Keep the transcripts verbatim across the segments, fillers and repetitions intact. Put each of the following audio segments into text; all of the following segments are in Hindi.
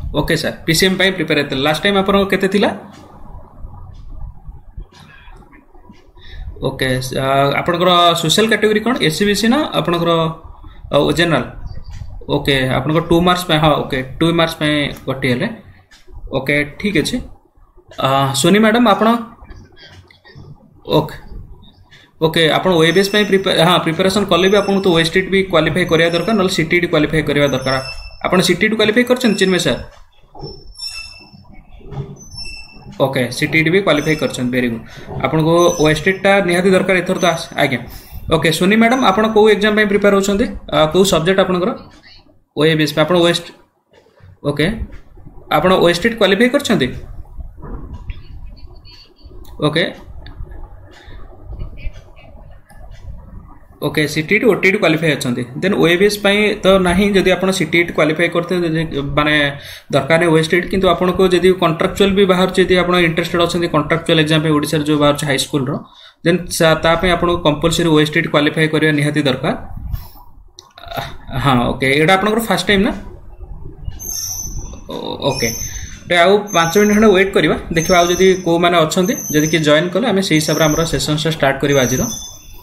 ओके सर पीसीएम ପାଇଁ प्रिपेयर हेतल लास्ट टाइम आपन केते थिला ओके आपनकर सोशल कैटेगरी कोन एससीबीसी ना आपनकर जनरल ओके आपनकर टू मार्क्स पे हां ओके टू मार्क्स पे गोटी हेले ओके ठीक अछि सोनी मैडम आपन ओके ओके आपन ओएबीएस पे प्रिपेयर हां प्रिपरेशन करले भी आपन तो ओएसटीटी भी क्वालीफाई करिया दरकार न सीटीटी क्वालीफाई करिया दरकार आपन सीटीटी क्वालीफाई करछन चिन्मय सर ओके सीटीटी भी क्वालीफाई करछन वेरी गुड आपन को ओएसटीटी ता निहाती दरकार एथर तो आगे ओके सोनी मैडम आपन को एग्जाम पे प्रिपेयर होछंती को सब्जेक्ट आपन कर ओएबीएस पे आपन ओएस्ट ओके आपन ओएसटीटी क्वालीफाई करछंती okay okay CTT OTT qualify अच्छंती देन ओएबीएस पई तो नाही जदी आपण सीटीटी क्वालीफाई करते माने दरकार है ओएसटीटी किंतु आपण को जदी कॉन्ट्रैक्चुअल भी बाहर जदी आपण इंटरेस्टेड अच्छंती कॉन्ट्रैक्चुअल एग्जाम पे ओडिसा जो बाहर हाई स्कूल रो देन ता पे आपण को कंपलसरी ओएसटीटी क्वालीफाई करिया निहाती दरकार हां ओके एडा आपण को फर्स्ट टाइम ना ओके टे आउ पाँच मिनिट खंड वेट करबा देखबा आउ जदी को माने अच्छंती जदी कि जॉइन कले हमें सेही हिसाब रे हमर सेशन से स्टार्ट करबा आज रो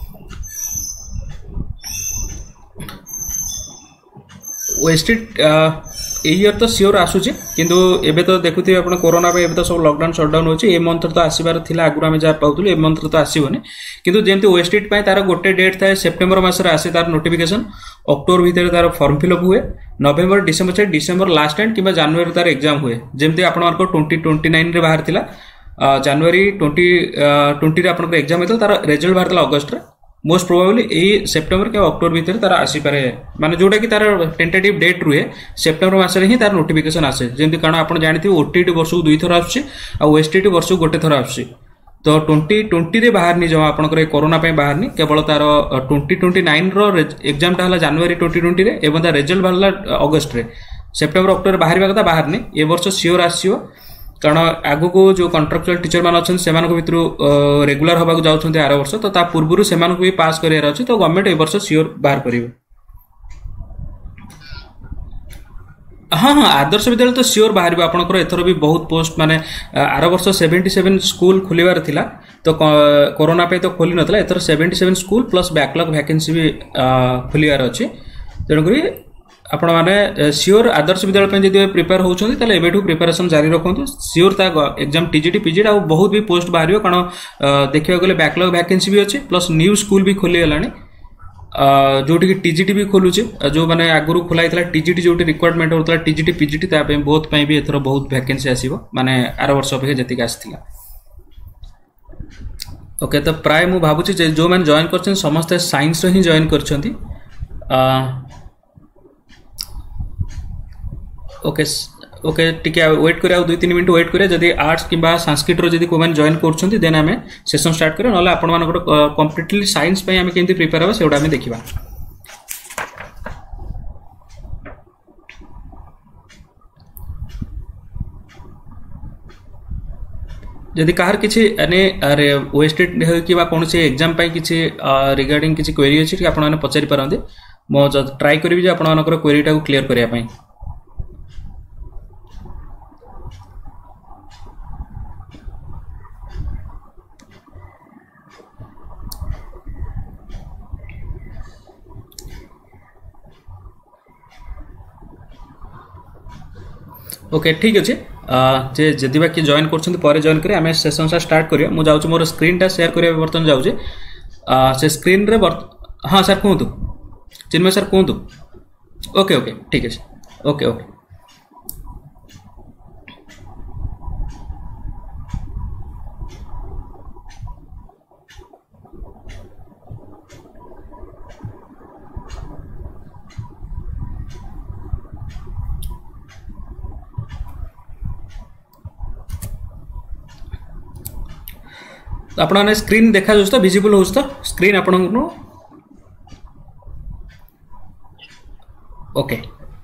ओएसटीटी इयर तो सियोर आसुची किंतु एबे तो देखुथि आपण कोरोना पे एबे तो सब लॉकडाउन शटडाउन होची ए मंथ तो आसीबार थिला आगु हम जा पाउथुल ए मंथ तो आसीबोनी किंतु जेमति ओएसटीटी पय तार गोटे डेट थाए सेप्टेम्बर मास रे आसे तार नोटिफिकेशन अक्टोबर भीतर तार फॉर्म फिलअप हुए नवेम्बर डिसेंबर से डिसेंबर लास्ट एंड किबा जनवरी तार एग्जाम हुए जेमति आपण मानको ट्वेंटी ट्वेंटी नाइन रे बाहर थिला जनवरी ट्वेंटी ट्वेंटी रे आपण एग्जाम हेतल तार रिजल्ट बाहर थिला अगस्त रे मोस्ट प्रोबेबली ए सेप्टेम्बर के अक्टोबर भीतर तार आसी पारे माने जोटा कि तार टेंटेटिव डेट रुए सेप्टेम्बर मास रे ही तार नोटिफिकेशन आसे जेमति कारण आपण जानिथि ओटीटी वर्ष को दुई थर आछी आ ओएसटीटी वर्ष को गोटे थर आछी तो ट्वेंटी ट्वेंटी रे बाहर नि जमा आपण करे कोरोना पे बाहर नि केवल तार ट्वेंटी ट्वेंटी नाइन रो एग्जाम टा हला जनवरी ट्वेंटी ट्वेंटी रे एवं ता रिजल्ट बाहरला अगस्त रे सेप्टेम्बर अक्टोबर बाहर कथा बाहर नि ए वर्ष सियोर आसीयो कारण आगु को जो कॉन्ट्रैक्चुअल टीचर मान अछन सेमान को भितरु रेगुलर होबा को जाउछन्ते आरो वर्ष तो ता पूर्वरु सेमान को भी पास करियर अछि तो गवर्नमेंट ए वर्ष सियोर बाहर करिवे हाँ हाँ आदर्श विद्यालय तो सियोर बाहर आपनकर एथरो भी बहुत पोस्ट माने आरो वर्ष सेवेंटी सेवन स्कूल खुलिवार थिला तो कोरोना पे तो खोली नथला एथरो seventy seven school plus backlog vacancy भी खुलिवार अछि तेणुकरी आपण माने सियोर आदर्श विद्यालय पे जदि प्रिपेयर होउछन्ती तले एबेठू प्रिपरेशन जारी रखंतु सियोर ता एग्जाम टीजीटी पीजीटी आ बहुत भी पोस्ट बाहरियो कारण देखियो गले बैकलॉग वैकेंसी भी अछि प्लस न्यू स्कूल भी खोली गलानी जोटी की टीजीटी भी खोलुचे जो माने आगुरु खोलाइतला टीजीटी जोटी रिक्वायरमेंट होतला टीजीटी पीजीटी ता पे बहुत पई भी एथरो बहुत वैकेंसी आसीबो माने आर वर्ष पे जति आसीथिला ओके तो प्राय मु भाबुची जो माने जॉइन करछन समस्त साइंस रो ही जॉइन करछन्ती ओके ओके टिके वेट करिया दो तीन मिनिट वेट करिया जदी आर्ट्स किबा संस्कृत रो जदी कोमन जॉइन करछन्ती देन हमें सेशन स्टार्ट करिया नले आपण मानकर कंप्लीटली साइंस पे हमें केंति प्रिपेयर होबा सेउडा हमें देखिबा जदि कार किछि अने अरे ओएसटीटी हे किबा कोनसे एग्जाम पई किछि रिगार्डिंग किछि क्वेरी अछि कि आपण माने पचारि परंदे मो ट्राई करबी जे आपण मानकर क्वेरी टा को क्लियर करिया पई ओके ठीक अच्छे जे जदि बाकी जॉइन करछन्ती परे जॉइन करे हमें सेशन सा स्टार्ट करियो मु जाउछु मोर स्क्रीन टा शेयर करिया बर्तन जाउजे से स्क्रीन रे हां सर कहतु चिन्मय सर कहतु ओके ओके ठीक है ओके ओके आपण ने स्क्रीन देखा जो तो विजिबल हो तो स्क्रीन आपण ओके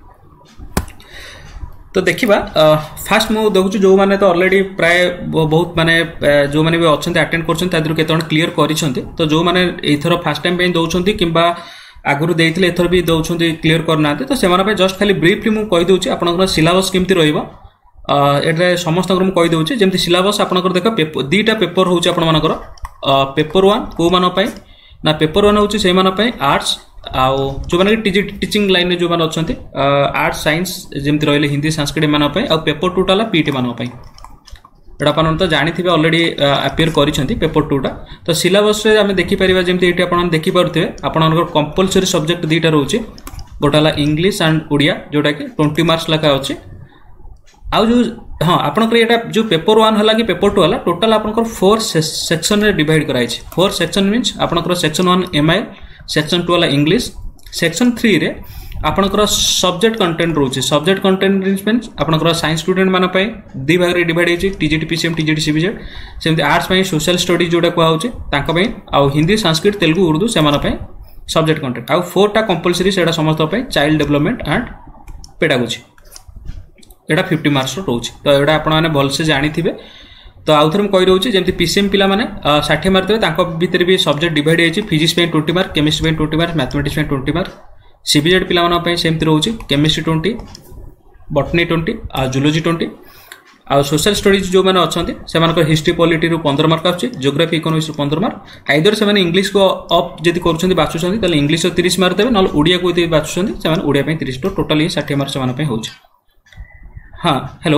तो देखिबा फास्ट मु देखु जो माने तो ऑलरेडी प्राय बहुत माने जो माने भी अछंते अटेंड करछन तादरु केतन क्लियर करिसंते तो जो माने एथरो फर्स्ट टाइम पे दउछंती किबा आगुरी देइथिले एथर भी दउछन्ती क्लियर करना तो सेमाना पे जस्ट खाली ब्रीफली मु कहि दउछि आपनकर सिलेबस केमति रहइबो एटा समस्त को कहि दउछि जेमति सिलेबस आपनकर देख पेपर दीटा पेपर होउछि आपन मानकर पेपर वन को मान पय ना पेपर वन होउछि से मान पय आर्ट्स आउ जो माने टीचिंग लाइन में जो माने अछंती आर्ट्स साइंस जेमति रहले हिंदी संस्कृत मान पय आ पेपर टू टाला पीटी मान पय एटा अपन तो जानिथिबे ऑलरेडी अपियर करिसंती पेपर टू टा तो सिलेबस रे हम देखि परिबा जेमति एठी अपन देखि परथिबे आपनकर कंपलसरी सब्जेक्ट दीटा रहउछि गोटाला इंग्लिश एंड ओडिया जोटा कि ट्वेंटी मार्क्स लका अछि आउ जो हां आपनकर एटा जो पेपर वन हला कि पेपर टू हला टोटल आपनकर फोर सेक्शन रे डिवाइड कराइ छै फोर सेक्शन मींस आपनकर section one MI section two हला इंग्लिश सेक्शन थ्री रे आपनकर सब्जेक्ट कंटेंट रहउछि सब्जेक्ट कंटेंट मींस आपनकर साइंस स्टूडेंट माने पय दी भाग रे डिवाइड होछि टीजीटी पीसीएम टीजीटी सीबीजेड सेमति आर्ट्स पय सोशल स्टडीज जोटा को होछि तांका पय आ हिंदी संस्कृत तेलुगु उर्दू से माने पय सब्जेक्ट कंटेंट आ फोर टा कंपलसरी सेडा समस्त पय चाइल्ड डेवलपमेंट एंड पेडागोजी एटा फिफ्टी मार्क्स रहउछि तो एडा आपण माने भल से जानिथिबे तो आउ थरम कहि रहउछि जेमति पीसीएम पिला माने साठ मार्क देबे तांको भीतर भी सब्जेक्ट डिवाइड होछि फिजिक्स पे ट्वेंटी मार्क केमिस्ट्री पे ट्वेंटी मार्क मैथमेटिक्स पे ट्वेंटी मार्क सीबीजेड पिला माने पय सेमति रहउछि केमिस्ट्री ट्वेंटी बॉटनी ट्वेंटी आ जूलॉजी ट्वेंटी आ सोशल स्टडीज जो माने अछंती से मानकर हिस्ट्री पॉलिटी रु पंद्रह मार्क आछि ज्योग्राफी इकोनॉमिक्स रु पंद्रह मार्क आइदर से माने इंग्लिश को अप जदि करूछंती बाछुछंती तले इंग्लिश रो तीस मार्क देबे नल ओडिया को यदि बाछुछंती से माने ओडिया पे तीस तो टोटल ये साठ मार्क से माने पे होछि हां हेलो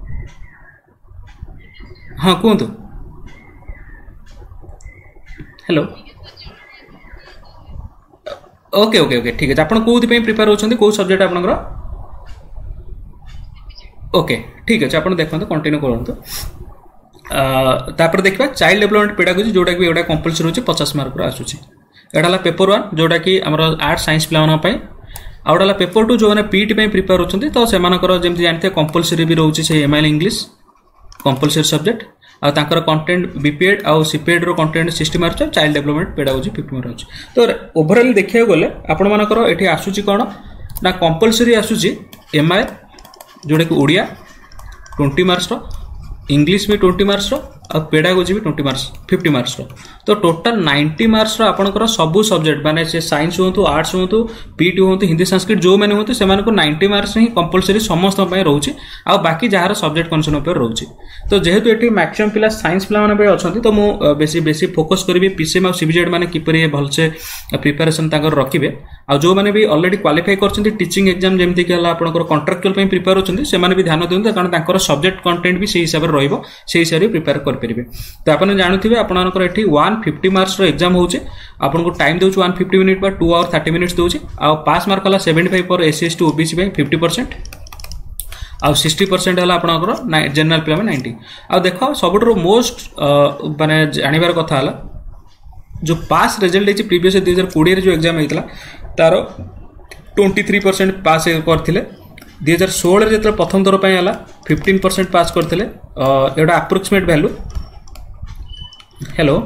हां कोंतु हेलो ओके ओके ओके ठीक है आपण कोथि पे प्रिपेयर होछंती को सब्जेक्ट आपनकर ओके ठीक है आपण देखंतु कंटिन्यू करंतु तापर देखबा चाइल्ड डेवलपमेंट पेडागोजी जोटा कि एडा कंपलसरी होछि पचास मार्क रो आसुछि एडाला पेपर वन जोटा कि हमर आर्ट साइंस प्लान पय आउडाला पेपर टू जो माने पीटी पे प्रिपेयर होछंती तो से मानकर जेमति जानते कंपलसरी भी रहउछि से एमआईएल इंग्लिश कंपलसरी सब्जेक्ट आ तांकर कंटेंट बीपीएड आ सीपीएड रो content sixty mark child development pedagogy fifty mark अछि तो ओवरऑल देखिया गले आपण मानकर एठी आसुछि कोन ना कंपलसरी आसुछि एमआई जोटा कि ओडिया ट्वेंटी मार्क्स रो इंग्लिश भी ट्वेंटी मार्क्स रो आ पेडागोजी भी ट्वेंटी मार्क्स फिफ्टी मार्क्स रो तो टोटल नाइंटी मार्क्स रो आपनकर सब सब्जेक्ट माने से साइंस होतु आर्ट्स होतु पीटी होतु हिंदी संस्कृत जो माने होतु से मानको नाइंटी मार्क्स ही कंपलसरी समस्त पय रहउछि आ बाकी जहार सब्जेक्ट कंसर्न पर रहउछि तो जेहेतु एठी मैक्सिमम पिला साइंस पिला माने अछंती तो मु बेसी बेसी फोकस करबी पीसीएम आ सीबीजेड माने किपरि भल से प्रिपरेशन ताकर रखिबे आ जो माने भी ऑलरेडी क्वालिफाई करछंती टीचिंग एग्जाम जेमति कि हला आपनकर कॉन्ट्रैक्चुअल पय प्रिपेयर होछंती से माने भी ध्यान देउन कारण ताकर सब्जेक्ट कंटेंट भी सेही हिसाब रे रहइबो सेही हिसाब रे प्रिपेयर कर परिबे तो आपण जानथिबे आपनकर एठी वन फिफ्टी मार्क्स रो एग्जाम होउचे आपनको टाइम देउछ वन फिफ्टी मिनिट बा टू आवर थर्टी मिनिट्स देउछ आ पास मार्क हला सेवेंटी फाइव पर एससी एसटी ओबीसी पे फिफ्टी परसेंट आ सिक्सटी परसेंट हला आपनकर जनरल पिला में नाइंटी आ देखो सबटरो मोस्ट माने जानिबार कथा हला जो पास रिजल्ट है प्रीवियस दो हज़ार बीस रे जो एग्जाम हेतला तारो तेईस परसेंट पास करथिले दो हज़ार सोलह रे जतरा प्रथम दर पय हला पंद्रह परसेंट पास करथिले एडा अप्रोक्सीमेट वैल्यू हेलो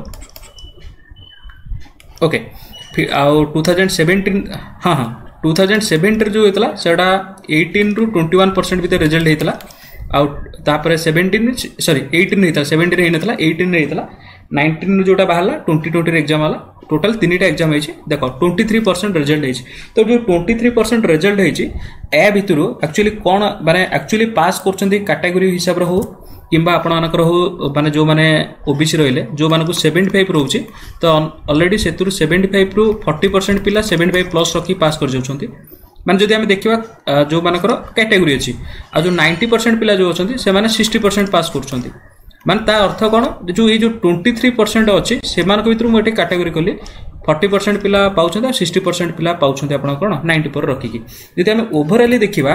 ओके फिर आउ टू थाउजेंड सेवेंटीन हाँ हाँ टू थाउजेंड सेवेंटीन जो हेतला सेडा एटीन रु ट्वेंटी वन परसेंट भीतर रिजल्ट हेतला आउ तापरे सेवेंटीन सॉरी एटीन हेतला सेवेंटीन हे नथला एटीन रे हेतला नाइंटीन जोटा बाहला ट्वेंटी ट्वेंटी रे एग्जाम वाला टोटल तीन टा एग्जाम है देखो तेईस परसेंट रिजल्ट है तो जो तेईस परसेंट रिजल्ट है ए भितर एक्चुअली कौन माने एक्चुअली पास करछंती कैटेगरी हिसाब रे हो किंबा आपण मानकर हो माने जो माने ओबीसी रहले जो मानको सेवेंटी फाइव रहउची तो ऑलरेडी सेतुर सेवेंटी फाइव रु फोर्टी परसेंट पिला सेवेंटी फाइव प्लस रखी पास कर जाउछंती माने जदि हम देखिबा जो मानकर कैटेगरी अछि आ जो नाइंटी परसेंट पिला जो अछंती से माने सिक्सटी परसेंट पास करछंती मान ता अर्थ कोन जो ये जो तेईस परसेंट अछि से मान को भीतर मु एटे कैटेगरी कली चालीस परसेंट पिला पाउछंती साठ परसेंट पिला पाउछंती आपण कोन नाइंटी पर रखी की जदि हम ओवरऑल देखिबा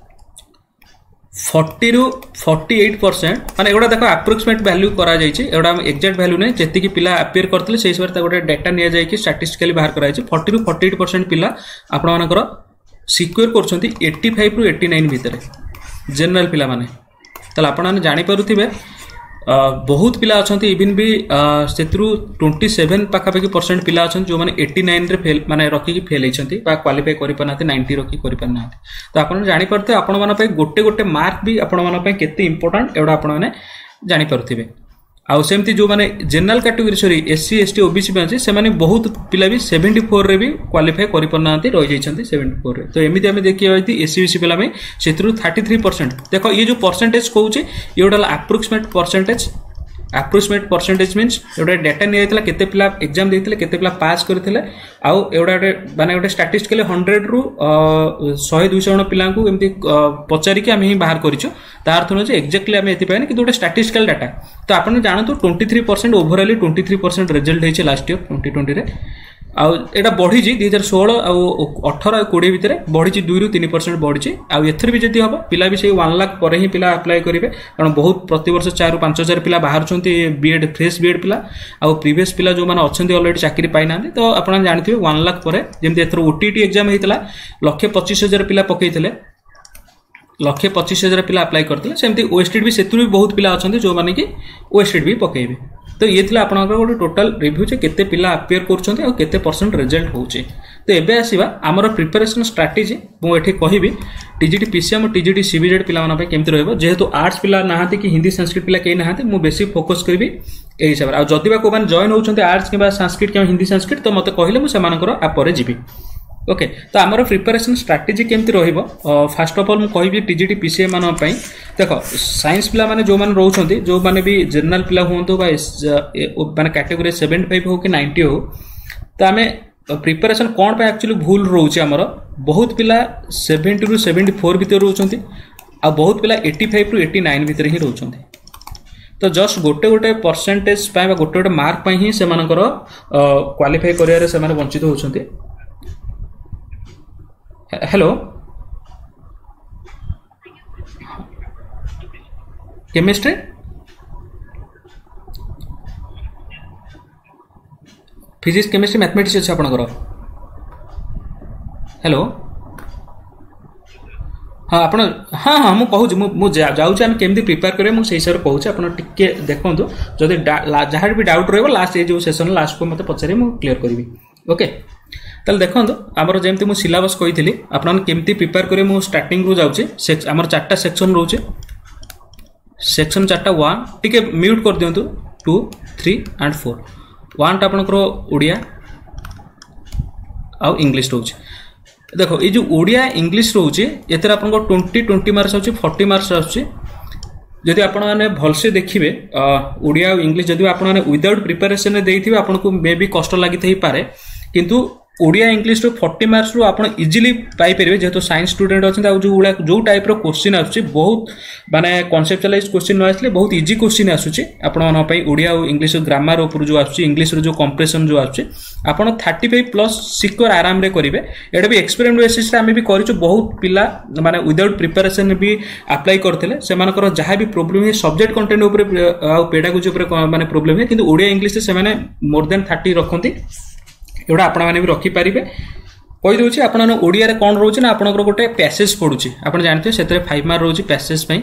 चालीस रु अड़तालीस परसेंट माने एगोडा देखो अप्रोक्सीमेट वैल्यू करा जायछि एगोडा एक्जेक्ट वैल्यू नै जेति की पिला अपियर करथले सेहि हिसाब रे ता गोटे डाटा निया जाय कि स्टैटिस्टिकली बाहर करा जायछि चालीस रु अड़तालीस परसेंट पिला आपण मानकर सिक्योर करछंती पचासी रु नवासी भितर जनरल पिला माने तला आपण माने जानि परुथिबे बहुत पिला अछंती इवन भी सेतरु सत्ताईस पाखापाखि परसेंट पिला अछंती जो माने नवासी रे फेल माने रखी की फेल हेछंती बा क्वालिफाई करि पनाते नब्बे रखी करि पनाते तो आपण जानि परते आपण माने पे गोटे गोटे मार्क भी आपण माने पे केते इंपोर्टेंट एडा आपण माने जानि परथिबे आउ सेमती जो माने general category sorry SC ST OBC में अच्छे से माने बहुत पिला भी सेवेंटी फोर रे भी क्वालिफाई करि परनांती रहि जाइछन्ती सेवेंटी फोर रे। तो एमिति हमें देखियो यदि एससी बीसी पिला में सेतरु थर्टी थ्री परसेंट देखो ये जो परसेंटेज कहउचे ये गोटा approximate percentage approximate percentage means एटा डाटा नि आइतला केते पिला एग्जाम देथिले केते पिला पास करथिले आउ एटा माने गोटे स्टैटिस्टिकली हंड्रेड रु सौ दो सौ जन पिला को एमती पचारि के हम ही बाहर करिछु तार थनो जे एक्जेक्टली हम एति पाइने कि गोटे स्टैटिस्टिकल डाटा। तो आपण जानतो ट्वेंटी थ्री परसेंट ओवरऑली ट्वेंटी थ्री परसेंट रिजल्ट हेचे लास्ट ईयर ट्वेंटी ट्वेंटी रे आउ एटा बढ़ी जी दो हज़ार सोलह आउ अठारह आ बीस भितर बढ़ी जी दो रु तीन परसेंट बढ़ी आउ एथर भी जदी हबो पिला भी से एक लाख पर ही पिला अप्लाई करिवे कारण बहुत प्रति वर्ष चार रु पाँच हज़ार पिला बाहर छथि बीएड फ्रेश बीएड पिला आउ प्रीवियस पिला जो माने अछथि ऑलरेडी चाकरी पाइ नांदे। तो आपण जानथिबे एक लाख पर जेमति एथर ओटीटी एग्जाम हेतला लक्षे पच्चीस हज़ार पिला पकैथिले लक्षे पच्चीस हजार पिला अप्लाई करते सेमती ओएसटेड भी सेतु भी बहुत पिला अच्छा जो माने कि ओएसटेड भी पकेबे। तो ये थिला आपनकर गोटे टोटल रिव्यू जे केते पिला अपियर करछन्ते और केते परसेंट रिजल्ट होउचे। तो एबे आसीबा हमर प्रिपरेशन स्ट्रेटजी मु एठी कहिबी टीजीटी पीसीएम और टीजीटी सीबीजेड पिला माने केमति रहबो जेहेतु आर्ट्स पिला नाहांती कि हिंदी संस्कृत पिला केही नाहांती मु बेसी फोकस करबी ए हिसाब आ जदिबा को माने जॉइन होउछन्ते आर्ट्स किबा संस्कृत कि हिंदी संस्कृत तो मते कहिले मु सेमानकर आपरे जिबी। ओके तो आमर प्रिपरेशन स्ट्रेटजी केमती रहिबो फर्स्ट ऑफ ऑल मु कहिबी टीजीटी पीसीएम मान पई देखो साइंस पिला माने जो माने रहउछन्ती जो माने भी जनरल पिला होंतो बा माने कैटेगरी सेवेंटी फाइव हो कि नाइंटी हो तो आमे प्रिपरेशन कोन पे एक्चुअली भूल रहउछि हमर बहुत पिला सेवेंटी रु सेवेंटी फोर भीतर रहउछन्ती आ बहुत पिला एटी फाइव रु एटी नाइन भीतर ही रहउछन्ती। तो जस्ट गोटे गोटे परसेंटेज पाए बा गोटे गोटे मार्क पाए ही से मानकर क्वालिफाई करियारे से माने वंचित होउछन्ती। Hello chemistry physics chemistry mathematics अच्छे आपनकर हेलो हाँ आपण हाँ हाँ मु कहूँ मुझे जाऊँ आम केमती प्रिपेयर करें मुझे हिसाब से कहूँ आपण टिके देखो जदि जहाँ भी डाउट रहा लास्ट ये जो सेशन लास्ट को मत पचारे मुझे क्लीयर करी ओके। ताल देखो आमर जमी मुझे सिलेबस कही आपमती प्रिपेयर करें मुझे स्टार्टिंग रू जाऊँचे आमर चार्टा सेक्शन रोचे सेक्शन चार्टा वन टिके म्यूट कर दिंतु two three and four one टा आपंकर ओडिया आउ इंग्लिश रोचे देखो ये जो ओडिया इंग्लिश रोचे एथर आप ट्वेंटी ट्वेंटी मार्क्स आछे फोर्टी मार्क्स आछे जदि आपण माने भलसे देखिबे ओडिया और इंग्लिश जदि आपण माने विदाउट प्रिपरेशन देइथिबे आपनको मे भी कष्ट लागिथई पारे किंतु ओडिया इंग्लिश रो फोर्टी मार्क्स रो आपण इजीली पाई परिबे जेहेतु साइंस स्टूडेंट अछन आ जो उडा जो टाइप रो क्वेश्चन आछे बहुत माने कॉन्सेप्चुअलाइज क्वेश्चन न आसले बहुत इजी क्वेश्चन आछुचे आपण मन पई ओडिया और इंग्लिश ग्रामर ऊपर जो आछे इंग्लिश रो जो कंप्रेशन जो आछे आपण थर्टी फाइव प्लस सिक्योर आराम रे करिवे एटा भी एक्सपेरिमेंट बेसिस रे हमें भी करिछु बहुत पिला माने विदाउट प्रिपरेशन भी अप्लाई करथिले सेमानकर जहां भी प्रॉब्लम है सब्जेक्ट कंटेंट ऊपर आ पेडागोजी ऊपर माने प्रॉब्लम है किंतु ओडिया इंग्लिश से माने मोर देन थर्टी रखंती एवढा आपण माने भी रखी पारिबे कहि दोछि आपण ओडिया रे कोन रोछि ना आपनकर गोटे पैसेज पडुछि आपण जानते सेतरे फाइव मार्क रोछि पैसेज पई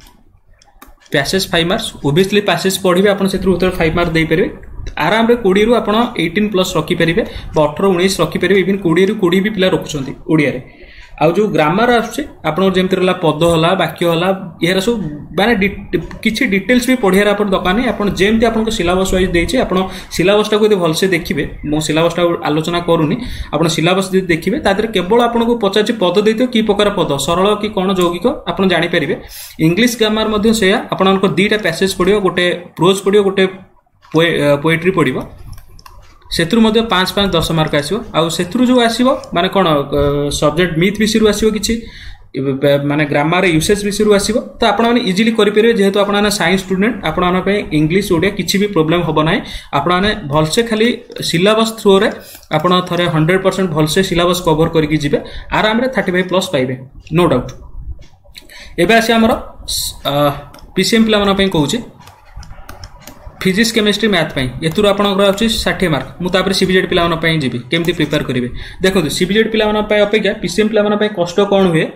passage five marks obviously passage पढिबे आपण सेतरु उत्तर फाइव मार्क देई परिबे आराम रे बीस रु आपण अठारह प्लस रखी परिबे अठारह उन्नीस रखी परिबे इवन बीस रु बीस भी पिला रखुछंती ओडिया रे आउ जो ग्रामर आछे आपण जेमति रहला पद होला वाक्य होला एरा सब माने किछि डिटेल्स भी पढियार आपण दरकार नै आपण जेमति आपण को सिलेबस वाइज देछि आपण सिलेबस टा को यदि भलसे देखिबे मो सिलेबस टा आलोचना करूनी आपण सिलेबस यदि देखिबे तादर केवल आपण को पचाछि पद देइतो की प्रकार पद सरल की कोन यौगिक आपण जानि परिबे इंग्लिश ग्रामर मध्ये सेया आपण को दीटा पैसेज पढियो गोटे प्रोज पढियो गोटे पोएट्री पढियो सेतुर मध्य पांच पांच दस मार्क आसीबो आउ सेतुर जो आसीबो माने कोन सब्जेक्ट मिथ विषय रु आसीबो किछि माने ग्रामर यूसेज विषय रु आसीबो तो आपण माने इजीली करि परिबे जेहेतु आपण माने साइंस स्टूडेंट आपण माने पे इंग्लिश ओडिया किछि भी प्रॉब्लम होबो नाही आपण माने भलसे खाली सिलेबस थ्रू रे आपण थरे हंड्रेड परसेंट भलसे सिलेबस कवर करके जिबे आराम रे थर्टी फाइव प्लस पाइबे नो डाउट। एबे आसी हमर पीसीएम प्ला माने पे कहूची फिजिक्स केमिस्ट्री मैथ पई एतुर आपनकर आछि साठ मार्क मु तापर सीबीजेड पिला मन पई जिबी केमति प्रिपेयर करिवे देखो सीबीजेड पिला मन पई अपेक्षा पीसीएम पिला मन पई कष्ट कोन हुए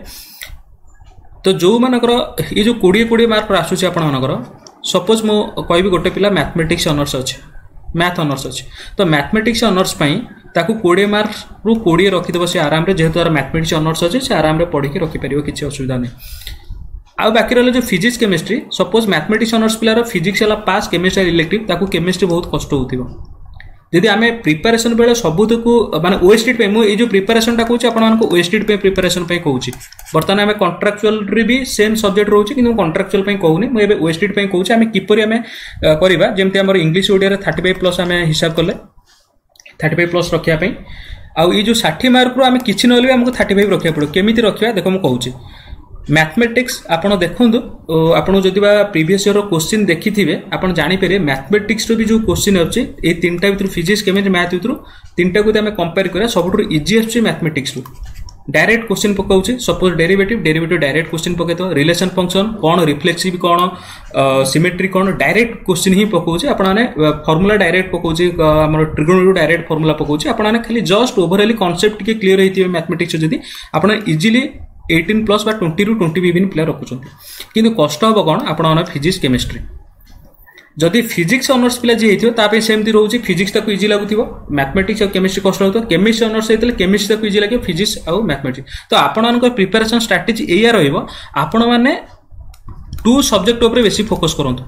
तो जो मानकर ये जो बीस बीस मार्क आसुछि आपन मानकर सपोज मु कहबी गोटे पिला मैथमेटिक्स ऑनर्स अछि मैथ ऑनर्स अछि तो मैथमेटिक्स ऑनर्स पई ताकू बीस मार्क रु बीस रखि देबो से आराम रे जेहेतु मैथमेटिक्स ऑनर्स अछि से आराम रे पढि के रखि परिबो किछि असुविधा नै आउ बाकी रहा जो physics chemistry suppose mathematics honours पिलार फिजिक्स वाला पास केमिस्ट्री इलेक्टिव ताकू केमिस्ट्री बहुत कष्ट होतिबो जदि आमे प्रिपरेशन बेले सबुत को माने ओएसटी पे मु ए जो प्रिपरेशन टा कहूची आपण मानको ओएसटी पे प्रिपरेशन पे कहूची बर्तमान आमे कॉन्ट्रैक्चुअल रे भी सेम सब्जेक्ट रहउची किंतु कॉन्ट्रैक्चुअल पे कहूनी मु एबे ओएसटी पे कहूची आमे किपरि आमे करबा जेमते हमर इंग्लिश ओडिया रे पैंतीस प्लस आमे हिसाब करले पैंतीस प्लस रखिया पे आउ ई जो साठ मार्क रो आमे किछि नले हमको पैंतीस रखिया पड़ो केमिति रखिया देखो मु कहूची मैथमेटिक्स आपण देखंतु आपण जदि बा प्रीवियस ईयर रो क्वेश्चन देखिथिबे आपण जानि पेरे मैथमेटिक्स रो भी जो क्वेश्चन अछि ए तीनटा भितर फिजिक्स केमिस्ट्री मैथ भितर तीनटा को हम कंपेयर करा सबठु इजी अछि मैथमेटिक्स रो डायरेक्ट क्वेश्चन पकाउछि suppose derivative derivative direct question पकेतो रिलेशन फंक्शन कोन रिफ्लेक्सिव कोन सिमेट्री कोन डायरेक्ट क्वेश्चन ही पकाउछि आपण माने फार्मूला डायरेक्ट पकाउछि हमर ट्रिगोनोमेट्री डायरेक्ट फार्मूला पकाउछि आपण माने खाली जस्ट ओवरऑल कांसेप्ट के क्लियर हेतिबे मैथमेटिक्स जदि आपण इजीली अठारह प्लस बा बीस रु बीस विभिन्न पिला रखुछंती किंतु कष्ट हो कोन आपण माने फिजिक्स केमिस्ट्री जदि फिजिक्स ऑनर्स पिला जे हेतियो तापे सेमती रहउछि फिजिक्स तक इजी लागुथिबो मैथमेटिक्स और केमिस्ट्री कष्ट होतो केमिस्ट्री ऑनर्स हेतले केमिस्ट्री तक इजी लागे फिजिक्स और मैथमेटिक्स तो आपण मानको प्रिपरेशन स्ट्रेटजी एया रहइबो आपण माने टू सब्जेक्ट ऊपर बेसी फोकस करंतु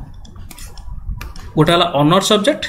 गोटा हला ऑनर सब्जेक्ट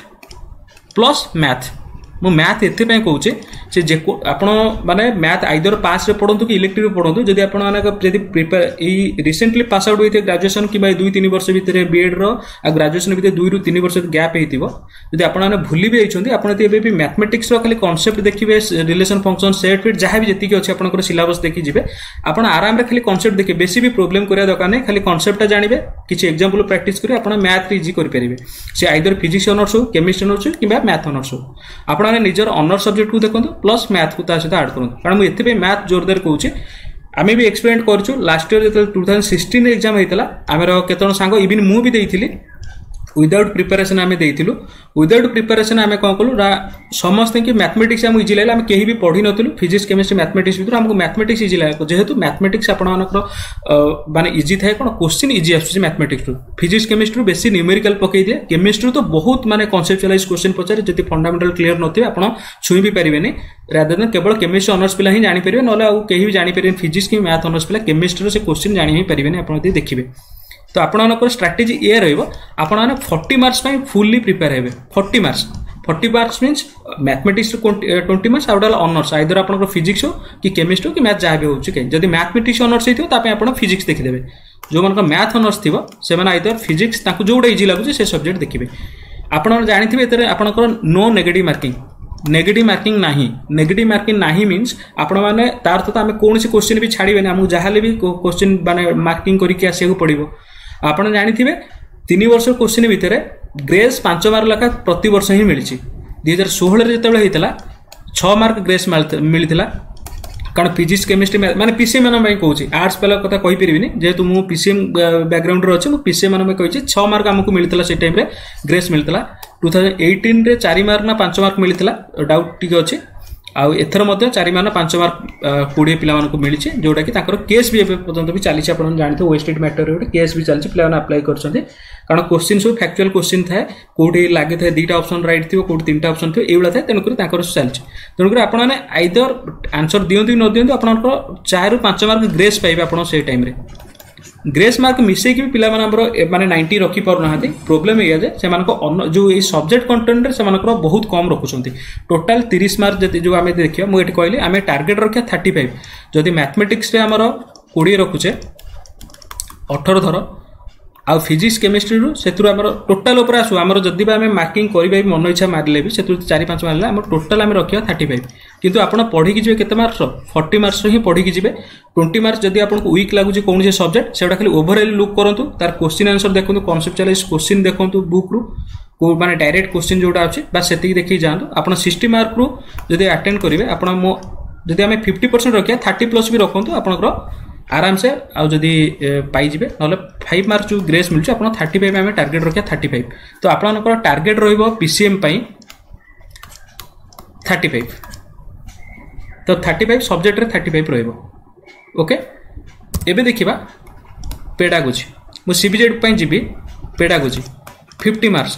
प्लस मैथ मु मैथ एथे पे कहूचे से जे आपण माने मैथ आइदर पास रे पढंतु कि इलेक्टिव पढंतु जदि आपण माने जदि प्रिपेयर ई रिसेंटली पास आउट होइते ग्रेजुएशन कि बाय दो तीन वर्ष भितरे बीएड रो आ ग्रेजुएशन भितरे दो रु तीन वर्ष गैप हेतिबो जदि आपण माने भूली भी आइछंती आपण ते एबे मैथमेटिक्स रो खाली कांसेप्ट देखिबे रिलेशन फंक्शन सेट फिट जहां भी जति कि अछि आपनकर सिलेबस देखि जिवे आपण आराम रे खाली कांसेप्ट देखि बेसी भी प्रॉब्लम करिया दरकार नै खाली कांसेप्ट जानिबे किछि एग्जांपल प्रैक्टिस करि आपण मैथ इजी करि परिबे से आइदर फिजिक्स ऑनर्स हो केमिस्ट्री ऑनर्स हो किबा मैथ ऑनर्स हो आपण निजर ऑनर सब्जेक्ट को देखो प्लस मैथ को सहित आड करूँ कारण मुझे एत मैथ जोरदार कहूँ आम भी एक्सपेरिमेंट करूँ लास्ट ईयर जो टू थाउजेंड सिक्सटीन एग्जाम होता आमर केतन सांग इवन मु भी देइथिली विदाउट प्रिपरेशन आम देइथिलु विदाउट प्रिपरेशन आम कौन कलु समस्त कि मैथमेटिक्स आम इजी लगे आम कहीं भी पढ़ी नथिलु फिजिक्स केमिस्ट्री मैथमेटिक्स भीतर आमको मैथमेटिक्स इजी लगे जेहेतु मैथमेटिक्स आपनकर माने इजी थाए कोन क्वेश्चन इजी आसुछि मैथमेटिक्स रु फिजिक्स केमिस्ट्री बेसी न्यूमेरिकल पकई दिए केमिस्ट्री तो बहुत माने कॉन्सेप्चुअलाइज क्वेश्चन पचारे जति फंडामेंटल क्लियर नथिबे आपण छुई भी परिबेनी रादर देन केवल केमिस्ट्री ऑनर्स पिला ही जानि परिबे नले आ केही भी जानि परिबे फिजिक्स कि मैथ ऑनर्स पिला केमिस्ट्री से क्वेश्चन जानि ही परिबेनी आपण यदि देखिबे तो आपनकर स्ट्रेटजी ए रहइबो आपण माने चालीस मार्क्स पई फुल्ली प्रिपेयर हेबे चालीस मार्क्स चालीस मार्क्स मींस मैथमेटिक्स बीस मार्क्स आउडल ऑनर्स आइदर आपनकर फिजिक्स हो कि केमिस्ट्री हो कि मैथ जा भी होछि के जदि मैथमेटिक्स ऑनर्स हेतियो तापे आपण फिजिक्स देखि देबे जो मनका मैथ ऑनर्स थिबो से माने आइदर फिजिक्स ताकू जोडा इजी लागुछि से सब्जेक्ट देखिबे आपण जानिथिबे एतरे आपनकर no negative marking negative marking नाही नेगेटिव मार्किंग नाही मींस आपण माने तार तो आमे कोनसी क्वेश्चन भी छाड़ीबे हमहु जाहाले भी क्वेश्चन माने मार्किंग करिके आसेको पड़िबो आपण जानिथिबे तीन वर्ष क्वेश्चन भितर ग्रेस पांच मार्क लखा प्रति वर्ष ही मिली दुई हजार षोह जिते होता छह मार्क ग्रेस मिलता कारण फिजिक्स केमिस्ट्री माने पीसीएम मान कहूँ आर्ट्स पिला कथा कही परिबिनी जेहेतु मु पीसीएम बैकग्राउंड रे अछि मु पीसीएम मान कहि छह मार्क हमको मिलता से टाइम रे ग्रेस मिलता टू थाउजेंड एटीन रे चार मार्क ना पांच मार्क मिलता डाउट टिके अछि आउ एथर मध्य चार मान पांच मार्क कोड़े पिला मानक मिली जोटा कि केस भी एवं पर्यंत भी चली आप जानते वेस्टेड मैटर गोटे केस भी चलती पे अप्लाई कर कारण क्वेश्चन सब फैक्चुअल क्वेश्चन थाए कौटी लगे था दुईटा ऑप्शन राइट थी कौटी तीन ऑप्शन थी ये थाए तेणुक चलती तेणुक आपने आइदर आंसर दिंतु न दिंतु आप चार पांच मार्क ग्रेस पाइबे आप टाइम ग्रेस मार्क मिसेक भी पिला माने नाइंटी रखी पारना प्रोब्लेम या से जो ये सब्जेक्ट कंटेंट से बहुत कम रखुंट टोटाल तीस मार्क जो आम देखिए मुझे कहली आम टार्गेट रखा थर्टी फाइव जदि मैथमेटिक्स आमर कोड़े रखुचे अठर थर आ फिजिक्स केमिस्ट्री रू से टोटाल उपर आसू आमर जदि आम मार्किंग करें मन इच्छा मारे भी से चार पांच मारे आम टोटाल आम रखा थर्टी फाइव किंतु आप पढ़ी जी के मार्क्स फोर्टी मार्क्स ही पढ़ी जी ट्वेंटी मार्क्स जदि आपको वीक लगुच कौन से सब्जेक्ट से खाली ओवरऑल लुक करूँ तार क्वेश्चन आंसर देखो कॉन्सेप्चुअलाइज क्वेश्चन देखो बुक रू माने डायरेक्ट क्वेश्चन जोटा अच्छे बस से देखिए जातु आप सिक्सटी मार्क रू जब अटेंड करेंगे आप जब आम फिफ्टी परसेंट रखा थर्टी प्लस भी रखु आपंकर आराम से आदि पाइबे ना फाइव मार्क्स जो ग्रेस मिलूँ आप थर्टी फाइव आम टार्गेट रखा थर्टी फाइव तो आपंकर टार्गेट रीसीएम थर्टी फाइव तो थर्टी फाइव सब्जेक्ट रे थर्टी फाइव रो ओके एबे देखिबा पेडागोजी मु सीबीजेड पई जीबी पेडागोजी फिफ्टी मार्क्स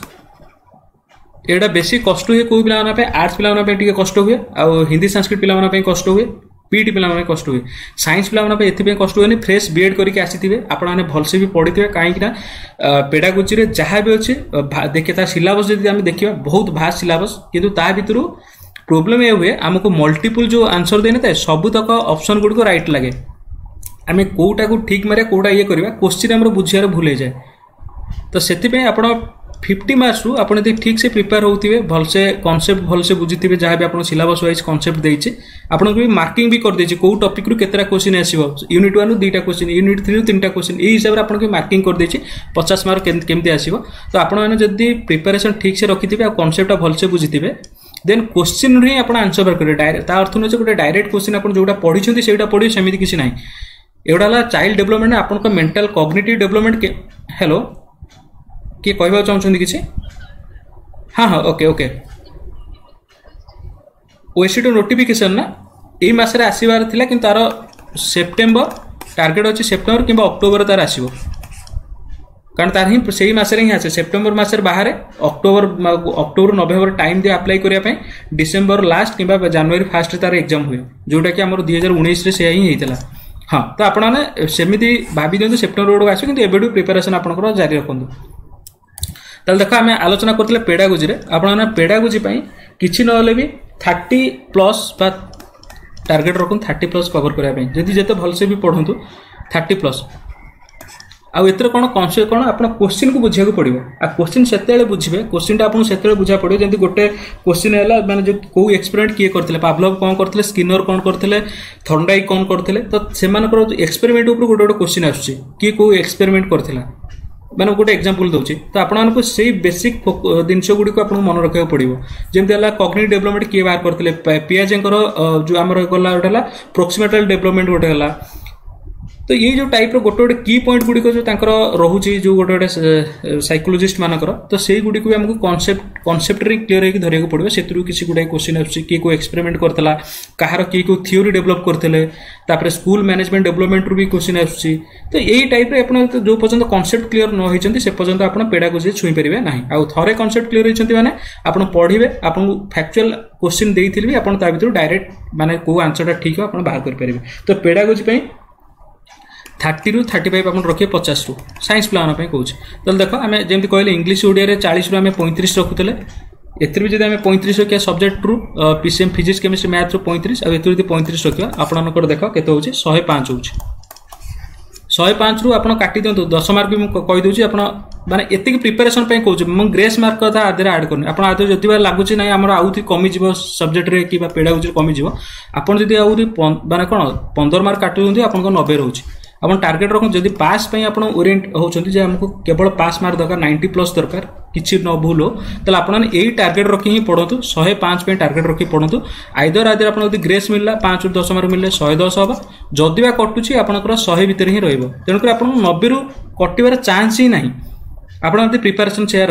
एडा बेसी कष्ट हुए कोई पिला पे आर्ट्स पिला पे टिके कष्ट हुए आ हिंदी संस्कृत पिला पे कष्ट हुए पीटी पिला कष्ट हुए साइंस पिला एथि कष्ट हुए फ्रेश बीएड करके आसीथिबे आपण माने भलसे भी पढ़िथिबे काहेकि ना पेडागोजी रे जहाँ भी अच्छे देखे तार सिलेबस जदि आमे देखिबा बहुत भास्ट सिलेबस किंतु ता भितरु प्रोब्लेम ए हुए आमको मल्टीपल जो आंसर देने था सब तक ऑप्शन गुडी को राइट लगे आमे कोटा को ठीक मारे कोटा ये करबा क्वेश्चन हमर बुझियार भूल जाए तो सेति पे आपण फिफ्टी मार्क्स रु आपण यदि ठीक से प्रिपेयर होउथिबे भलसे कांसेप्ट भलसे बुझिथिबे जहाँ भी आपण सिलेबस वाइज कांसेप्ट देइछे आपण को भी मार्किंग भी कर देछि को टॉपिक रु केतरा क्वेश्चन आसीबो यूनिट वन रु दुईटा क्वेश्चन यूनिट थ्री रु तीनटा क्वेश्चन ए हिसाब रे आपण को मार्किंग कर देछि पचास मार्क केमति आसीबो तो आपण माने जदि प्रिपरेशन ठीक से रखिथिबे आ कांसेप्ट भलसे बुझिथिबे देन क्वेश्चन रे आपण आंसर करिवे डायरेक्ट ता अर्थ न गोटे डायरेक्ट क्वेश्चन आपण जोटा पढिछन्ती सेटा पढि सेमिति किछि नाही एवडा ला चाइल्ड डेवलपमेंट आपण को मेंटल कॉग्निटिव डेवलपमेंट के हेलो के कहबा चाहछन्ती किछि हाँ हाँ ओके ओके ओएसडी नोटिफिकेशन ना ए मासरे आसीबार थिला किंतु तार सेप्टेम्बर टार्गेट अछि सेप्टेम्बर किंबा अक्टोबर तार आसीबो कारण तार ही सही मासरे ही आसे सेप्टेम्बर मासरे बाहर अक्टोबर अक्टोबर नवेम्बर टाइम दे अप्लाई करिया पे डिसेंबर लास्ट किंबा जनवरी फर्स्ट तार एग्जाम हुए जोटा कि हमर दो हज़ार उन्नीस रे से ही हेतला हाँ तो आपण माने सेमिति भाबी दियंतु सेप्टेम्बर रोड आसे किंतु एबेडू प्रिपरेशन आपनकर जारी रखंतु ताल देखो आम आलोचना करते पेडागोजी रे आपण पेडागोजी किसी ना भी थर्टी प्लस टार्गेट रखु थर्टी प्लस कवर करने जदि जिते भलसे भी पढ़ु थर्टी प्लस आउ एतर कौन कनसेप्ट कौन आप क्वेश्चन को बुझा पड़ो आ क्वेश्चन से बुझे क्वेश्चन टा आपको बुझा पड़ो जमी गोटे क्वेश्चन है माने जो कौ एक्सपेरिमेंट किए करते पावलोव कौन करते स्किनर कौन करते थर्नडाइक कौन करते तो से एक्सपेरिमेंट उपर गोटे गोटे क्वेश्चन आसुच्छी किए कौ एक्सपेरिमेंट करथिला मैंने गोटे एग्जांपल दूसरी तो आपको से बेसिक जिनस गुड़ी को आपको मन रखा पड़ो जमी कॉग्निटिव डेवलपमेंट किए बाहर करते पियाजेंकर जो आम गला गोटे प्रोक्सिमेटल डेवलपमेंट गोटे है तो ये जो टाइप गोटे गोटे की पॉइंट गुड़िक जो रोचे जो गोटे गोटे साइकोलोजिस्ट मानकर तो से गुड़ी को भी आमको कॉन्सेप्ट कॉन्सेप्ट रे क्लियर होकर धरिया पड़ो से किसी गुड़ाई क्वेश्चन आसुच्छी किए को एक्सपेरिमेंट करता कहार किए को थ्योरी डेवलप करते स्कूल मैनेजमेंट डेवलपमेंट रू भी क्वेश्चन आसुच्छी तो यही टाइप रे आपन जो पर्यंत कॉन्सेप्ट क्लियर न होइचंती से पर्यंत आपन पेडागोजी छुई परिबे नाही आ थरे कॉन्सेप्ट क्लियर होइचंती माने आपन पढिबे आपन फैक्चुअल क्वेश्चन देइथिलि भी आपन ता भितर डायरेक्ट माने को आंसरटा ठीक हो आपन बाहर कर परिबे तो पेडागोजी पई थर्टी रु थर्टी फाइव आप रखिए पचास रु साइंस प्लान कौच तो देखो आम जमी कहले इंग्लीश ओडिया चालीस रु आम पैंतीस रखुले एथर भी जब आम पैंतीस रखा सब्जेक्ट रु पीसीएम फिजिक्स केमिस्ट्री मैथ रु पैंतीस और एथर पैंतीस रखा आपंकर देख के हो शहे पाँच हो शहे पाँच रु आप काटी दिंतु दस मार्क भी मुझे कहीदे आप माने एतिक प्रिपेरेसन कहूँ मुझे ग्रेस मार्क कथा आदि आड करनी आप आदि जब लगुच ना आम आउ कमिज सब्जेक्ट रे कि पेडागोजी कमिज आपड़ जब आउरी माने कौन पंद्रह मार्क काटि दिंतु आप नब्बे रोचे आप टार्गेट रखु जब पास आप ओरिएंट होती आमको केवल पास मार्क दरकार नाइंटी प्लस दरकार किसी न भूल हो तो आपने यही टार्गेट रखी ही पढ़ु शहे पाँच टार्गेट रखी पढ़ु आइदर आदि आप ग्रेस मिलला पाँच दस मार्क मिले शहे दस हम जदि कटुची आपंकर शहे भितर ही तेणुकर आप नब्बे रु कटार चान्स ही ना आप प्रिपेरेसन से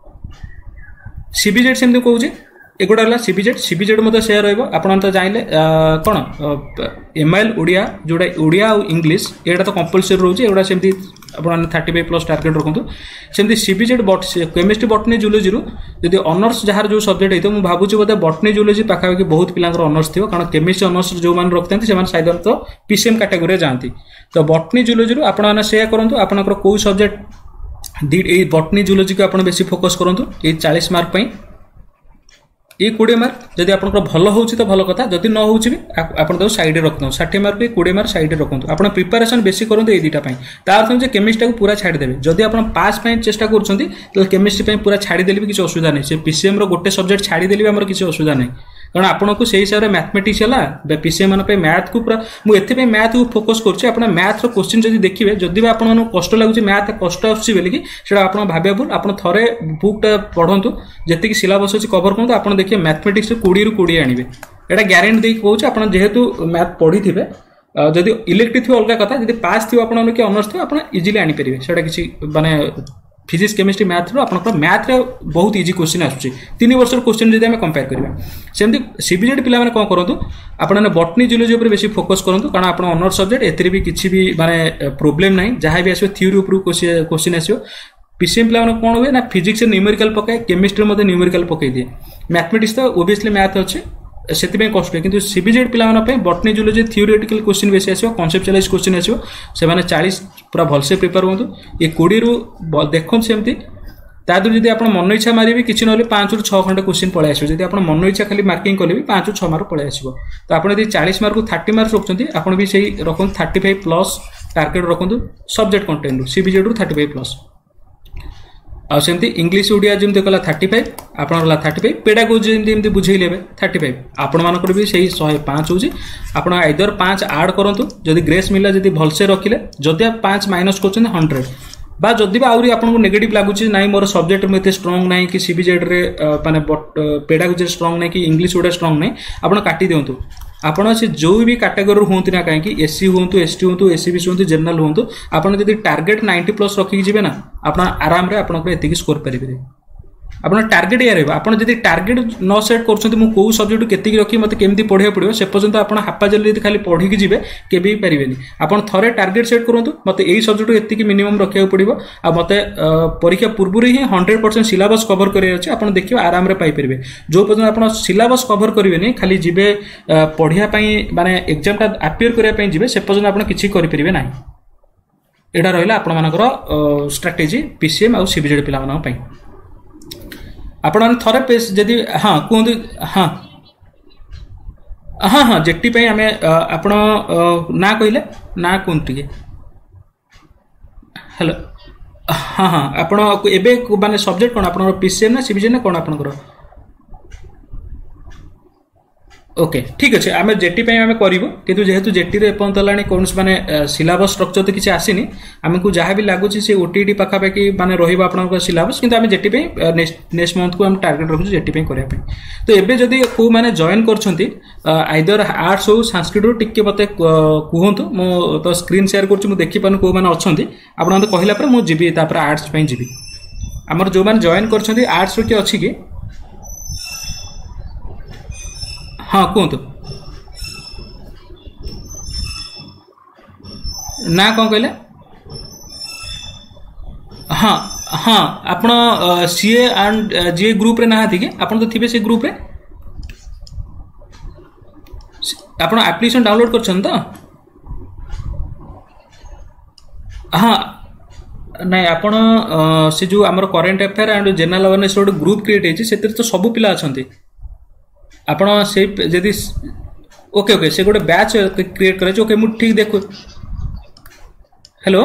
सीबीजेड सेमती कहूँ एगुड़ा है सीबीजेड सीबीजेड मत से आप तो जानले कौन एमआईएल ओडिया जोड़ा ओडिया और इंग्लीश एटा तो कंपलसरी रोचे एगुड़ा सेमती आप थर्टी फाइव प्लस टार्गेट रखु सेमती सीबीजेड केमिस्ट्री बटनी जूलोजी जब ऑनर्स जार जो सब्जेक्ट होता मुझे भावुँ बोधे बटनी जूलोजी पाखापाखि बहुत पिलांकर ऑनर्स थी कारण केमिस्ट्री ऑनर्स जो मैंने रखते हैं साधारणतः पीसीएम कैटेगोरी जाती तो बटनी जूलोजी आपने से करूँ आपंकर कौ सब्जेक्ट बटनी जूलोजी को आप बेसी फोकस करूँ ये चालीस मार्क ये कोड़े मार्क जब आप भल हो तो भल कथा जदि न हो आप साइड रखते षाठी मार्क कोड़े मार्क साइड रखु आप प्रिपेरेसन बेसी करूँ ये दुटा अर्थ केमिस्ट्री को पूरा छाड़देवे जदि आप पास चेष्टा कर केमिस्ट्री पूरा छाड़देले भी किसी असुविधा नहीं से पीसीएम रोटे सब्जेक्ट छाड़देले भी आम किसी असुविधा नहीं कारण आपको से हिसाब से मैथमेटिक्स है पीसीएम मान मैथ को पूरा मुझे मैथ को फोकस कर मैथ क्वेश्चन जब देखिए जदि भी आपको कष्ट लगुच मैथ कष्ट आसूँ बोलिकी आप भाविया भूल आप थे बुकटा पढ़ु जी सिलेबस अच्छी कवर करूँ आप देखिए मैथमेटिक्स कोड़े रु कोड़े आने यहाँ ग्यारंटी देख कहूँ आप जेहेतु मैथ पढ़ी थे जदि इलेक्ट्रिक थी अलग कथा जब पास थी आप ऑनर्स थी आप इजिली आनीपर से किसी माने फिजिक्स केमिस्ट्री मैथ रो आपन मैथ रे बहुत इजी क्वेश्चन आसुची तीन वर्ष क्वेश्चन जदि हमें कंपेयर करिबा सेमती सीबीजेड पिला माने कोन करंतु आपन बटनी जूलॉजी ऊपर बेसी फोकस करंतु कारण आपन ऑनर सब्जेक्ट एतरे भी किछि भी माने प्रॉब्लम नाही जहां भी आसो थ्योरी ऊपर क्वेश्चन आसो पीसीएम पिला माने कोन होय ना फिजिक्स न्यूमेरिकल पकाय केमिस्ट्री मध्ये न्यूमेरिकल पकाय दिए मैथमेटिक्स तो ओबियसली मैथ अछि से कष्ट है कि सीबीजेड पिला बटनी जूलोजी थियोरेटिकल क्वेश्चन बेसी आसो कनसेप्चुअलाइज क्वेश्चन आसो से चालीस पूरा भलसे प्रिपेयर हूँ ये कोड़े रु देखते सेमती तादर जब आप मन इच्छा मारे किसी ना पाँच रु छः खंडे क्वेश्चन पलि आसो जब आप मन इच्छा खाली मार्किंग कले भी पाँच रु छः मार्क पलि आसो तो आप चालीस मार्क थर्टी मार्क रखुच्च आप भी सही रखु थर्टी फाइव प्लस टार्गेट रखु सब्जेक्ट कंटेंट रु सीबीजेड रु थर्टी फाइव प्लस आमती इंग्लीश ओडिया जमी कला थर्टी फाइव आप थर्टी फाइव पेडागोजी जमी बुझेले थर्टी फाइव आपण मानक भी सही शहे पाँच होची आप आइदर पाँच आड करूँ जदि ग्रेस मिला जदि भलसे रखिले जदि आप पाँच माइनस कर हंड्रेड बा जदि आहरी आपको नेगेटिव लगुच ना मोर सब्जेक्ट में एत स्ट्रंग ना कि सीबीजेड रे माने पेडागोजी स्ट्रंग ना कि इंग्लीश ओडिया स्ट्रंग ना आप काटी दिंतु आपण से जो भी कैटेगरी हूँ ना कहीं एससी हूँ एसटी हूँ एससीबीसी हूँ जनरल हूँ आप टार्गेट नाइंटी प्लस रखिक जी ना आप आराम रे आपन एतिकी स्कोर पारे आप टार्गेट या रहा आप टार्गेट न सेट कर सब्जेक्ट केतिकी रखी मत केमती पढ़ा पड़ो से पर्यंत आप हापाजली खाली पढ़ी जी के भी पारे आप थे टार्गेट सेट करूँ मत यही सब्जेक्ट एतिकी मिनिमम रखा पड़ो आ मत परीक्षा पूर्व ही हंड्रेड परसेंट सिलेबस कवर कर आप देखिए आराम पाइपर जो पर्यटन आप सिलेबस कवर करेंगे खाली जी पढ़ाई माने एग्जाम टा अपियर करने जी से पर्यटन आप किसी करें ना यहाँ रहा आपर स्ट्राटेजी पीसीएम आउ सीबीजेड पिला आपण थरे पेस जदि हाँ कहतु हाँ हाँ हाँ जेटी पे आम आपण ना कहले ना कहतु टे हेलो हाँ हाँ आपण एबे माने सब्जेक्ट कौन आप पीसीएम ना सीबीजेड ना कौन आपनकर ओके ठीक अच्छे आम जेटी आम करूँ कि जेहेतु जेटी एपर्तला कौन माने सिलेबस स्ट्रक्चर तो किसी आसीनी आमको जहाँ भी लगुच से ओटीटी पाखापाखि माने रहा सिलेबस किंतु आम जेटी नेक्स्ट मंथ को आम टार्गेट रखुच्छे जेटी करने तो एबे जदि को मैंने जॉइन कर आइदर आर्ट्स हो संस्कृत हो टिके मत कहतु मो तो स्क्रीन शेयर कर देखिपार कौ मैंने अच्छा आप मत कहला मुझे जी आर्ट्स जी आमर जो मैंने जॉइन कर आर्ट्स किए अच्छी कि हाँ कहतु ना कौन कहले हाँ हाँ आपण सीए एंड जी ग्रुप रे नहाती कि आपण तो थिबे से ग्रुप रे आपण एप्लिकेशन डाउनलोड करछन तो हाँ ना आपण से जो आमर current affair and general awareness गोटे ग्रुप क्रिएट होती से तो सबू पिला अच्छा आपण से जदि ओके ओके से गोटे बैच क्रिएट करे ओके मु ठीक देखु हेलो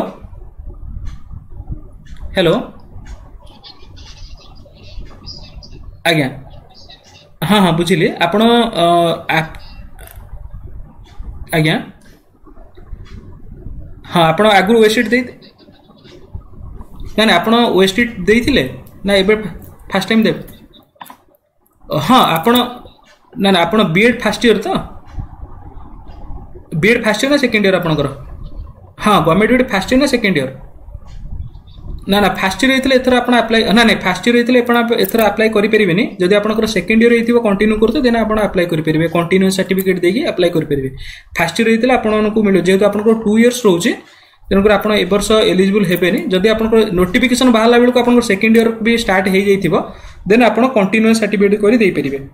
हेलो आज्ञा हाँ हाँ बुझिली आपण आज्ञा हाँ आपण आगु वेस्टेड दे ना आपण वेस्टेड देइथिले ना एबे फर्स्ट टाइम दे हाँ आपण ना ना आप बीएड फास्ट ईयर तो बीएड फास्ट ईयर ना सेकेंड ईयर आपंकर हाँ गवर्नमेंट बीएड फास्ट ईयर ना सेकेंड ईयर ना ना फास्ट ईयर होते एथर आप अप्लाई ना ना फास्ट ईयर होते एथर अप्लाई करें जब आप सेकेंड ईयर होती कंटिन्यू करते देन आप अप्लाई करेंगे कंटिन्यूअस सर्टिफिकेट देके अप्लाई करेंगे फास्ट ईयर होते आपको मिले जेहतु आप टू इयर्स रोचे तेणुक आप वर्ष एलिजिबल हेबेनी जदि आप नोटिफिकेशन बाहर बेलू आप सेकेंड ईयर भी स्टार्ट हो जाइए देन आप कंटिन्यूअस सर्टिफिकेट कर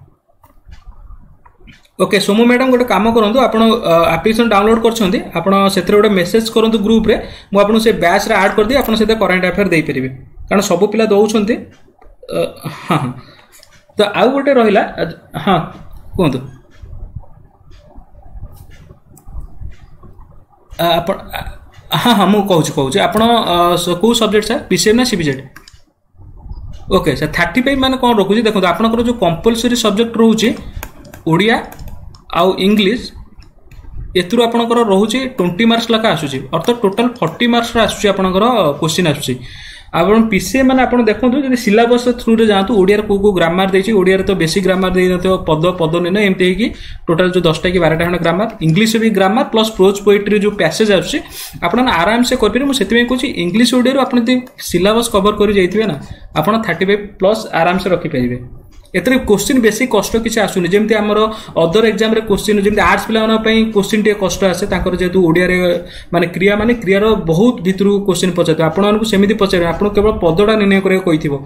ओके सोमू मैडम गोटे काम करूँ आप एप्लिकेशन डाउनलोड कर गोटे मेसेज करूँ ग्रुप रे मु आपको से बैच रे ऐड कर दी आप करेंट अफेयर दे पारे कारण सब पिला दौरान हाँ तो आउ गोटे रहा हाँ कहतु आप हाँ हाँ मुझे कहूँ कहूँ आप कौ सब्जेक्ट सर पीसीएम ना CBZ okay sir thirty five मान कौन रखुच्छी देखो आपंकर जो कंपलसरी सब्जेक्ट रोचे ओडिया आउ इंग्लिश एथुरु आपणकर रोचे ट्वेंटी मार्क्स लका आसुची अर्थात टोटल फोर्टी मार्क्स आसुची आपणकर क्वेश्चन आसुची आपण पीसीएम माने आपण देखंतु जदि सिलेबस थ्रू रे जांतु ओडिया को को ग्रामर देछि ओडिया तो बेसिक ग्रामर दे नथो पद पद ने एमते कि टोटल जो दस टा कि बारह टा खंड ग्रामर इंग्लिश भी ग्रामर प्लस प्रोज पोएट्री जो पैसेज आसुची आपण आराम से कर मु सेति में कहूची इंग्लिश ओडिया रो आपण सिलेबस कवर करि जाइथिबे ना आपण थर्टी फाइव प्लस आराम से रखि परिबे एतरे क्वेश्चन बेसी कष्ट किसी आसुनी जमती आमर अदर एग्जाम रे क्वेश्चन जमती आर्ट्स पिला क्वेश्चन टे कष्ट आसे तांकर जेतु ओडिया रे माने क्रिया माने क्रियार बहुत भितरु क्वेश्चन पचाते आपण मानकु सेमिति पचारे आपण केवल पदडा निर्णय करे कहिथिबो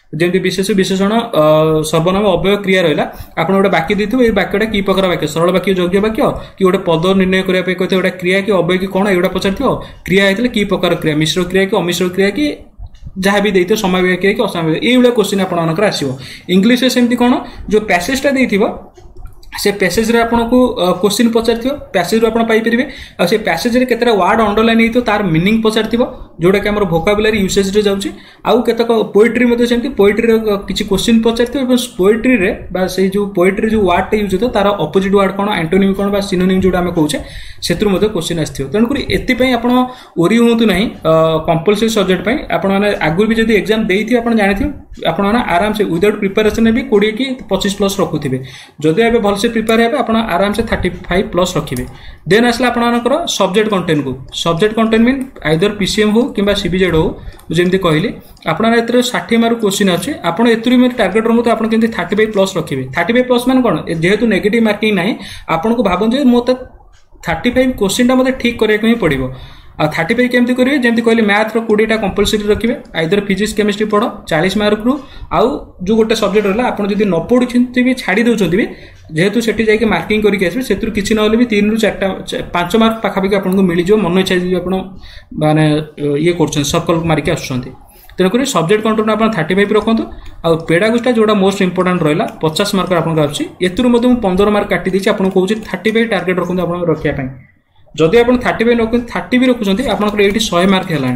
जमी विशेष विशेषण सर्वनाम अव्यय क्रिया रहा आप गोटे वाक्य देते ये वाक्यटा कि प्रकार वाक्य सरल वाक्य योग्य वाक्य कि गोटे पद निर्णय करने गोटे क्रिया कि अव्यय कि कौन एगुड़ा पचार क्रिया होता है कि प्रकार क्रिया मिश्र क्रिया कि अमिश्र क्रिया कि जहाँ भी देते समय क्रिया कि असामय ये क्वेश्चन आपंकर आसो इंग्लीश सेमती कौन जो पैसेजटा देथिबो से पैसेज रे आपन को क्वेश्चन पचार पैसेज आप पाइपर आ से पैसेज रे केतरा वर्ड अंडरलाइन होतो तार मीनिंग पचार जोटा कि हमर वोकाबुलरी यूसेज रे जाउची आउ केतक पोएट्री मध्ये सेमती पोएट्री रे किछि क्वेश्चन पचार एवं पोएट्री रे बा से जो पोएट्री जो वर्ड यूज होतो तार ऑपोजिट वर्ड कोन एंटोनिम कोन बा सिनोनिम जोटा हम कहूचे सेतुर मध्ये क्वेश्चन आस्थियो तन करी एति पई आपन ओरी होतु नाही कंपलसरी सब्जेक्ट पई आपन माने आगुर भी जदी एग्जाम देइथि आपन जानिथियो आपन माने आराम से विदाउट प्रिपरेशन भी बीस की पच्चीस प्लस रखुथिबे जदी एबे भल से प्रिपेयर हेबे आपन आराम से पैंतीस प्लस रखिबे देन आसला आपनकर सब्जेक्ट कंटेंट को subject content mean either PCM हो किंबा सीबीजेड हो जेमती कहली आपन एतरे साठ मार्क क्वेश्चन अछि आपन एतुरी में टारगेट रमु तो आपन केमती पैंतीस प्लस रखिबे पैंतीस प्लस मान कोन जेहेतु नेगेटिव मार्किंग नाही आपन को भाबन जे मोते पैंतीस क्वेश्चन टा मते ठीक करे के पड़िबो आ पैंतीस केमती करिवे जेमती कहली मैथ रो बीस टा कंपलसरी रखिबे आइदर फिजिक्स केमिस्ट्री पढो चालीस मार्क रु आउ जो गोटे सब्जेक्ट रहला आपन जदी न पढुछंती भी छाडी दउछंती भी जेहेतु सेठी जाई के मार्किंग करके आसबे सेतुर किछि न होले भी तीन रु चार पांच मार्क पाखा पाखी आपन को मिली जो मन इच्छा जे आपन माने ये करछन सर्कल मारि के आछंती तेणुक सब्जेक्ट कंटेंट आप पैंतीस रखु आ पेडागोजीटा जोटा मोस्ट इंपोर्टाट रहा पचास मार्क आपको आसी एथुर पंद्रह मार्क काटी देछि आपन कहूँ पैंतीस टार्गेट रखु आप रखापी जदि आप पैंतीस रखु तीस भी रखुच्च आपंकर ये सौ मार्क है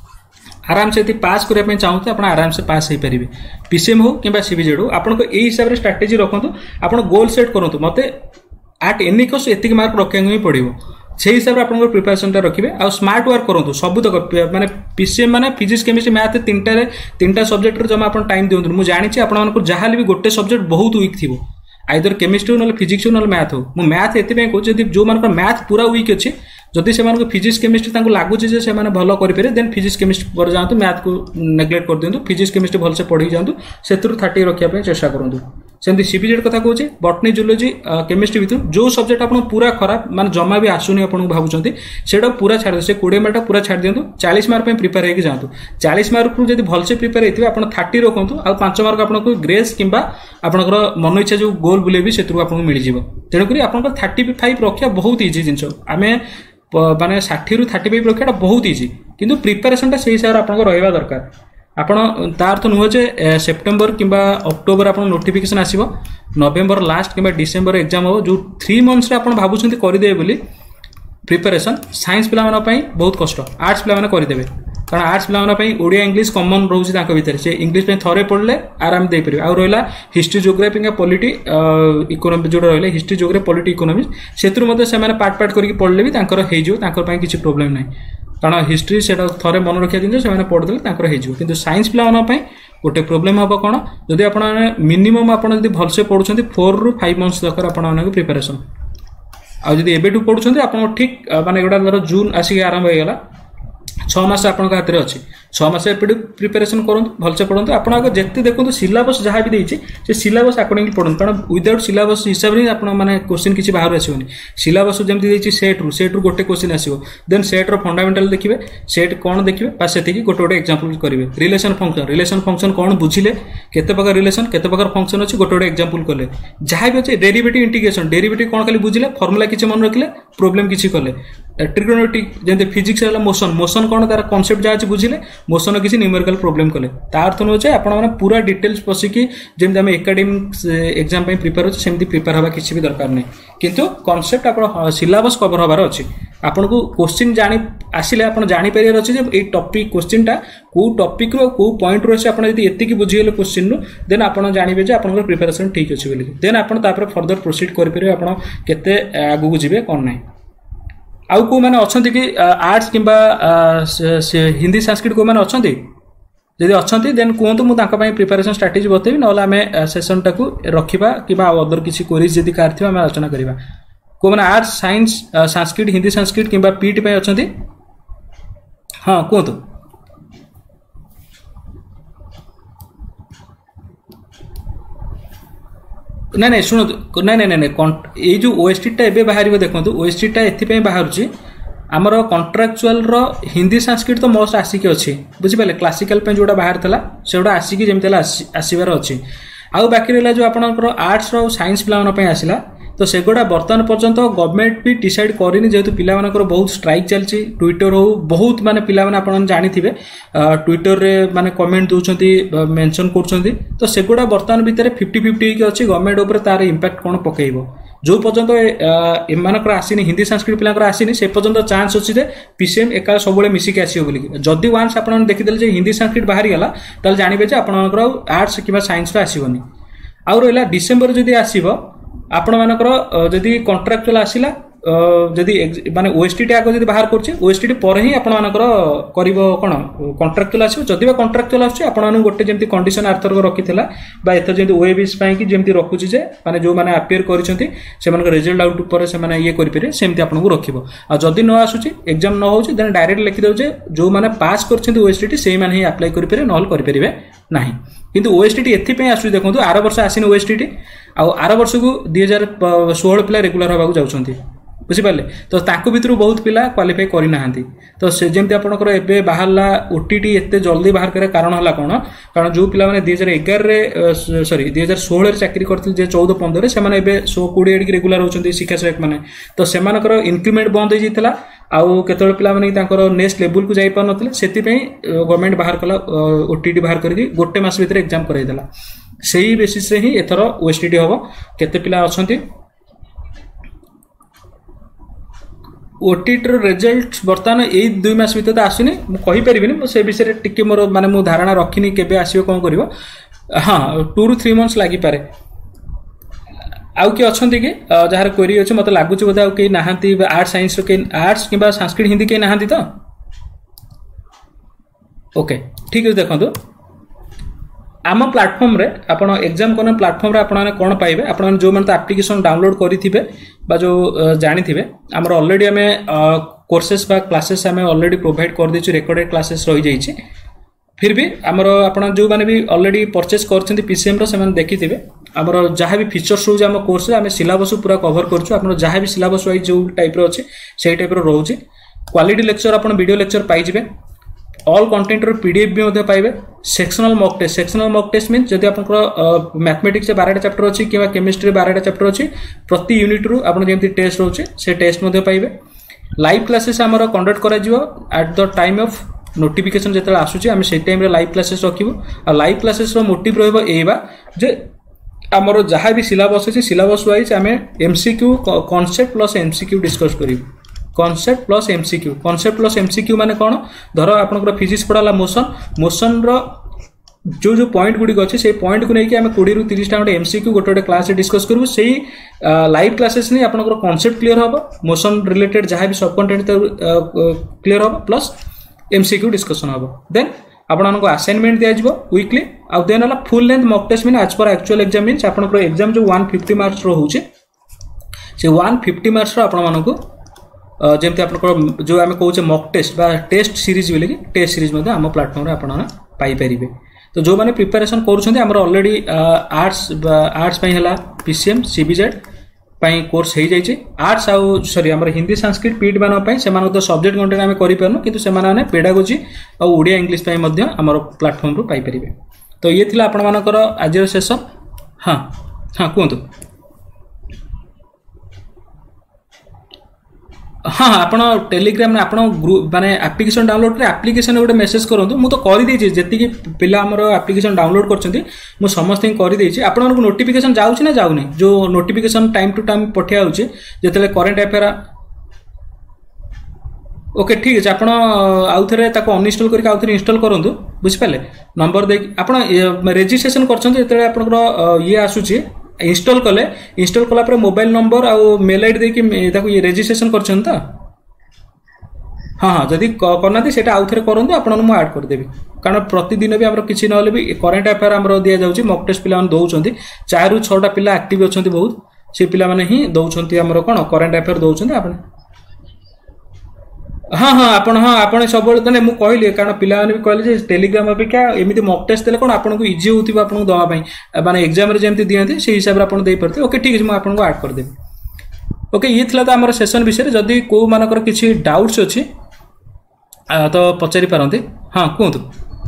आराम से पास करने चाहते आप आराम से पास हो पारे पीसीएम हो कि सीबीजेड हो आपको यही हिसाब से स्ट्राटेजी रखु आप गोल सेट करूँ मत आट एनी कस्ट एतिक मार्क रखा ही पड़ो से हिसाब से आपन प्रिपरेशन रखिए आ स्मार्ट वर्क करूँ सब तक माने पीसीएम माने फिजिक्स केमिस्ट्री मैथ तीन टारे तीन टा सब्जेक्ट जमा आप टाइम दिखाते मुझे जानी आपको जहाँ भी गोटे सब्जेक्ट बहुत वीक थी आइदर केमिस्ट्री हो ना फिजिक्स हो ना मैथ हो मु मैथ एथि कहूँ जो मान मैथ पूरा वीक अच्छी जदि से फिजिक्स केमिस्ट्री लगुच से भल करेंगे देन फिजिक्स केमिस्ट्री पर जातु मैथ को नेग्लेक्ट कर दिंतु फिजिक्स केमिस्ट्री भलसे पढ़ी जातु से थर्टी रखापी चेष्टा करूँ सेमती सीबीजेड कथा कहूँ बटनी जूलोजी केमिस्ट्री भितर जो सब्जेक्ट आप पूरा खराब माने जमा भी आसुनी आप भावुं से पूरा छाड़ से कोड़े मार्क पूरा छाड़ दिंतु चालीस मार्क प्रिपेयर होगी जातु चालीस मार्क रू जब भलसे प्रिपेयर होते आप थर्टी रखु आ पांच मार्क आपको ग्रेस कि आपंकर मन इच्छा जो गोल बुलेबी से आपको मिल जाए तेणुक आप थर्टी फाइव रखा बहुत इजी जिन आम माने षाठी रु थर्टी फाइव रखा बहुत इजी किंतु प्रिपेरेसन से हिसाब से आपको रहा दरकार आपण तार अर्थ नुह जे सेप्टेम्बर कि अक्टोबर आप नोटिफिकेशन आसो नवेम्बर लास्ट कि डिसेम्बर एग्जाम हो जो थ्री मंथ्स आप भावुं करदे बोली प्रिपेरेसन साइंस पिला बहुत कष्ट आर्ट्स पिला करदे कारण आर्ट्स पिला ओडिया इंग्लिश कमन रोचे भितर से इंग्लिश थे पढ़ले आराम दे पारे आ रहा हिस्ट्री जोग्राफी का पॉलिटी इकोनॉमी जो रहा हिस्ट्री जोग्राफी पॉलिटी इकोनॉमिक्स से पार्ट पार्ट करके पढ़ले भी किसी प्रोब्लेम ना कारण हिस्ट्री से थे मन रखा जिन से पढ़दे कि साइंस पिला गोटे प्रोब्लेम हम कौन जदि आप मिनिमम आप भलसे पढ़ुं फोर रु फाइव मंथ्स दरकार आप प्रिपेरेसन आदि एबेठू पढ़ुं आप ठीक माने गोटा धर जून आसिक आरंभ होगा छह मास आपन हाथ में अच्छी छह मास प्रिपेरेसन करूँ भलसे पढ़ते आप जिते देखो सिलेबस जहाँ भी देती से सिलेबस अकॉर्डिंगली पढ़ते कारण विदाउट सिलेबस हिसाब से आप क्वेश्चन किसी बाहर आसोनी सिलेबस जमी देखिए सेट रु सेट रु गोटे क्वेश्चन आसो देन सेट रो फंडामेंटाल देखिए सेट कौन देखिए बस से गोटे गोटे एग्जांपल करेंगे रिलेशन फंक्शन रिलेशन फंक्शन कौन बुझिले केते प्रकार रिलेशन केते प्रकार फंक्शन अच्छी गोटे गोटे एग्जांपल कले जहाँ भी अच्छे डेरिवेटिव इंटीग्रेशन डेरिवेटिव कौन खाली बुझिले फर्मुला किसी मन रखिले प्रोब्लेम किसी कले ट्रिगोनोमेट्रिक जैसे फिजिक्स मोशन मोशन कौन तार कॉन्सेप्ट जहाँ बुझिले मोशन किसी न्यूमेरिकल प्रोब्लेम कले तार अर्थ नुहे आपने पूरा डिटेल्स पशिकी जमी आम एकाडेमिक एग्जाम प्रिपेयर हो सेमती प्रिपेयर हवा किसी भी दरकार नहीं किंतु कॉन्सेप्ट आप सिलेबस कवर हबार अच्छी आपन को क्वेश्चन जानी आसिले आप जापर अच्छे ये टॉपिक क्वेश्चन टा कौ टॉपिक रो कौ पॉइंट रो अच्छे आपन यदि बुझीगले क्वेश्चन रू देन आप जानवे जे आपन प्रिपेरेसन ठीक अच्छे बोली देन आप फर्दर प्रोसीड करेंगे आप केते आगू जीवे कौन ना आउ को मैंने अच्छा कि आर्ट्स कि हिंदी संस्कृत को मैंने अच्छा जदि अच्छा देन कहतु मुझे प्रिपेरेसन स्ट्राटेजी बतेबी ना आम सेसन टाक रखा कि अदर किसी क्वेरीज जदि कार थी आलोचना करवा को मैंने आर्ट्स साइंस संस्कृत हिंदी संस्कृत कि पीटी अच्छा हाँ कहतु ना ना शुणु ना ना ना ये जो ओएसटी टा एबे बाहर देखो ओएसटी टा एथि बाहर आमर कंट्राक्चुअल रो हिंदी संस्कृत तो मोस्ट आसिक अच्छी बुझिपारे क्लासिकल जोटा बाहर था से आसिक जमी आसबार अच्छी आउ बाकी रहा जो आपंकर आर्ट्स रो साइंस पिला आसला तो सेगुड़ा बर्तमान पर्यंत गवर्नमेंट भी डिसाइड करनी जेहेतु पिला बहुत स्ट्राइक चलती ट्विटर हो बहुत माने पिला माने आपन जानी थिबे ट्विटर रे माने कमेंट दउछंती मेंशन करछंती तो सेगुड़ा बर्तमान भितर फिफ्टी फिफ्टी की अच्छी गवर्नमेंट ऊपर तार इंपैक्ट कोन पकेइबो जो पर्यंत एमानकर आसीनी हिंदी संस्कृत पिलांकर आसीनी से पर्यंत चांस अच्छी जे पीसीएम एका सबले मिसिक आसीबो बोली जदि वांस आपन देखिदेले जे हिंदी संस्कृत बाहरी गला ताल जानिबे जे आपनकर आर्ट्स किबा साइंस रा आसीबोनी आउ रहला डिसेंबर जदि आसीबो आपण मानकर जदि कॉन्ट्रैक्चुअल आसिला जदि माने ओएसटी आगे जदि बाहर करछे ओएसटी पर ही आपण मानकर करिवो कोन कॉन्ट्रैक्चुअल आसीबो जदि बा कॉन्ट्रैक्चुअल आछे आपण मानु गोटे जेंति कंडीशन आर्थर को रखिथिला बा एथर जेंति ओएबीएस पई कि जेंति रखुची जे माने जो माने अपियर करिसंती से मानकर रिजल्ट आउट पर से माने ये करि पेरे सेमति आपण को रखिबो आ जदि न आसुची एग्जाम न होची देन डायरेक्ट लिखि दउ जे जो माने पास करछंती ओएसटी सेही माने ही अप्लाई करि पेरे नॉल करि परिबे नाही किंतु ओएसटी एथि पे आसु देखंतु आर वर्ष आसीन ओएसटी आ आर वर्ष को दो हज़ार सोलह पिला रेगुलर होबाकू जाउछंती बुझिपारे तो ताकू भितर बहुत पिला क्वालिफाई करि नाहांती तो से जेमति आपनकर एबे बाहरला ओटीटी एते जल्दी बाहर करे कारण हला कोन कारण जो पिला माने दो हज़ार ग्यारह रे सॉरी दो हज़ार सोलह रे चाकरी करथिल जे चौदह पंद्रह रे से माने एबे सौ बीस एडी रेगुलर होचंती शिक्षा सहायक माने तो से मानकर इंक्रीमेंट बंद हो जितला आउ केतळ पिला माने तांकर नेक्स्ट लेवल को जाई पार नथिले सेति पई गवर्नमेंट बाहर कला ओटीटी बाहर करके गोटे मास भितर एग्जाम कराई देला सेही बेसिस रे ही एथरो ओएसटी होबो केते पिला अछंती ओटीटी रिजल्ट बर्तमान यही दुई मास भीतर तो आसुनी मुझे पारिनी से विषय टिके मोर माने मु धारणा रखिनी केबे आसीबो कोन करिवो हाँ टू रु थ्री मंथ्स लागि पारे आउ कि अछंती कि जहार क्वेरी अछि मते लागुची बोधा आउ के नाहंती आर्ट्स साइंस के आर्ट्स किबा संस्कृत हिंदी के नाहंती तो ओके ठीक है देखंतु आम प्लाटफॉर्म रे आपण एग्जाम कोन प्लाटफॉर्म रे आपण कोन पाइबे आपण जो मन एप्लिकेशन डाउनलोड करिथिबे बा जो जानि थिबे हमर ऑलरेडी हमें कोर्सेस बा क्लासेस हमें ऑलरेडी प्रोवाइड कर देछु रिकॉर्डेड क्लासेस रहि जाई छी फिर भी हमर आपण जो माने भी ऑलरेडी परचेस करछन्ती पीसीएम रो से मन देखिथिबे हमर जहां भी फीचर्स हो हम कोर्स रे हमें सिलेबस पूरा कवर करछु आपण जहां भी सिलेबस वाइज जो टाइप रो अछि सेही टाइप रो रहउछि क्वालिटी लेक्चर आपण वीडियो लेक्चर पाइ जिवे ऑल कंटेंट रो पीडीएफ भी मध्य पाइबे sectional mock test sectional mock test mean जदि आपनकर मैथमेटिक्स बारह टा चैप्टर अछि किबा केमिस्ट्री बारह टा चैप्टर अछि प्रति यूनिट रो आपण जेंति टेस्ट रहउछि से टेस्ट मध्य पाइबे लाइव क्लासेस हमर कंडक्ट करा जिवो at the time of notification जेतले आसुछि हम से टाइम रे लाइव क्लासेस रखिबो आ लाइव क्लासेस रो मोटिव रहबो एबा जे हमर जहां भी सिलेबस अछि सिलेबस वाइज हमें MCQ concept plus MCQ discuss करिबो concept plus MCQ concept plus MCQ माने कोन धर आपनकर फिजिक्स पढ़ाला मोशन मोशन रो जो जो पॉइंट गुडी अछि से पॉइंट को नै कि हम बीस रु तीस टा एमसीक्यू गोटे गोटे क्लास डिस्कस करबो सेही लाइव क्लासेस नै आपनकर कॉन्सेप्ट क्लियर होबो मोशन रिलेटेड जहां भी सब कंटेंट क्लियर होबो प्लस एमसीक्यू डिस्कशन होबो देन आपनको असाइनमेंट दिया जिवो वीकली आ देन हला full length mock test mean as per actual exam mean आपनकर एग्जाम जो एक सौ पचास मार्क्स रो होचे से एक सौ पचास मार्क्स रो आपन मानको जेमते आपनकर जो आमे कहूचे मॉक टेस्ट बा टेस्ट सीरीज बोले कि टेस्ट सीरीज मध्ये हम प्लेटफॉर्म रे आपन पाई परिबे तो जो माने प्रिपरेशन करूछन्ते हमर ऑलरेडी आर्ट्स आर्ट्स पई हला पीसीएम सीबीजेड पई कोर्स हे जाई छै आर्ट्स आ सॉरी हमर हिंदी संस्कृत पीट बानो पई से मानो तो सब्जेक्ट कंटेंट हम करि परनो किंतु से माने पेडागोजी आ ओडिया इंग्लिश पई मध्ये हमर प्लेटफॉर्म रो पाई परिबे तो ये थिला आपन मानकर आज सेशन हां हां कोंतु हाँ आपण टेलीग्राम में आपण ग्रुप माने एप्लिकेशन डाउनलोड रे एप्लिकेशन गोटे मेसेज करंतु मु तो करि देछि जेति कि पिला हमर एप्लिकेशन डाउनलोड करछन्ती मु समस्त करि देछि आपण को नोटिफिकेशन जाउछि ना जाउनी जो नोटिफिकेशन टाइम टू टाइम पठिया होछि जेतले करंट अफेयर ओके ठीक अछि आपण आउ थरे ताको अनइंस्टॉल करके आउ थरे इंस्टॉल करंतु बुझि पाले नंबर दे आपण रजिस्ट्रेशन करछन्ती जेतले आपनकर ये आसुछि इंस्टॉल कले इंस्टॉल कला पर मोबाइल नंबर आ मेल आईडी दे कि ताको ये रजिस्ट्रेशन करछन त हाँ हाँ जदि करना सेटा आउ थरे करंतु आपण मु ऐड कर देबी कारण प्रतिदिन भी हमर किछि नहले भी करंट अफेयर हमर दिया जाउची मॉक टेस्ट पिला दउछन्ती चार रु छह टा पिला एक्टिव अछन्ती बहुत से पिला माने ही दउछन्ती हमर कोन करंट अफेयर दउछन्ती आपण हाँ हाँ आपण हाँ आपण सब माने मु कहली कारण पिला माने भी कहले जे टेलीग्राम अपेक्षा एमिति मॉक टेस्ट देले कोन आपण को इजी होतिबा आपण को दवा पई माने एग्जाम रे जेमति दियंती से हिसाब रे आपण देई परते ओके ठीक अछि मु आपण को ऐड कर देबी ओके ये थिला तो आमर सेशन विषय जदि को मानकर किसी डाउट्स अच्छी तो पचारि पारती हाँ कहतु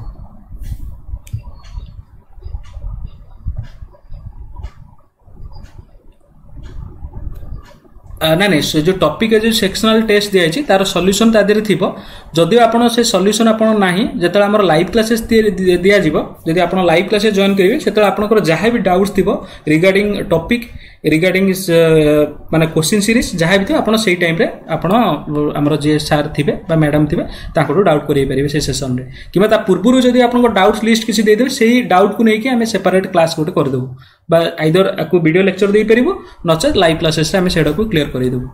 ना नहीं से जो टॉपिक जो सेक्शनल टेस्ट दिखाई तार सॉल्यूशन ता देहरे थिबो जदि आपण से सॉल्यूशन आपण नाही जेतला हमर लाइव क्लासेस दिया जिवो जदि आपण लाइव क्लासेस जॉइन करिवे सेतला आपनकर जहाँ भी डाउट्स थिबो रिगार्डिंग टॉपिक रिगार्डिंग माने क्वेश्चन सीरीज जहाँ भी थी आप से टाइम रे आपण हमर जे सर थिबे बा मैडम थिबे ताको डाउट करि परिबे से सेशन रे किबा ता पूर्वरु जदि आपन डाउट लिस्ट किसी दे देबे सेही डाउट को नेकी हमें सेपरेट क्लास गोटे कर देबो बा आइदर आपको वीडियो लेक्चर दे परिबो नचे लाइव क्लासेस रे हमें सेडा को क्लियर कर देबो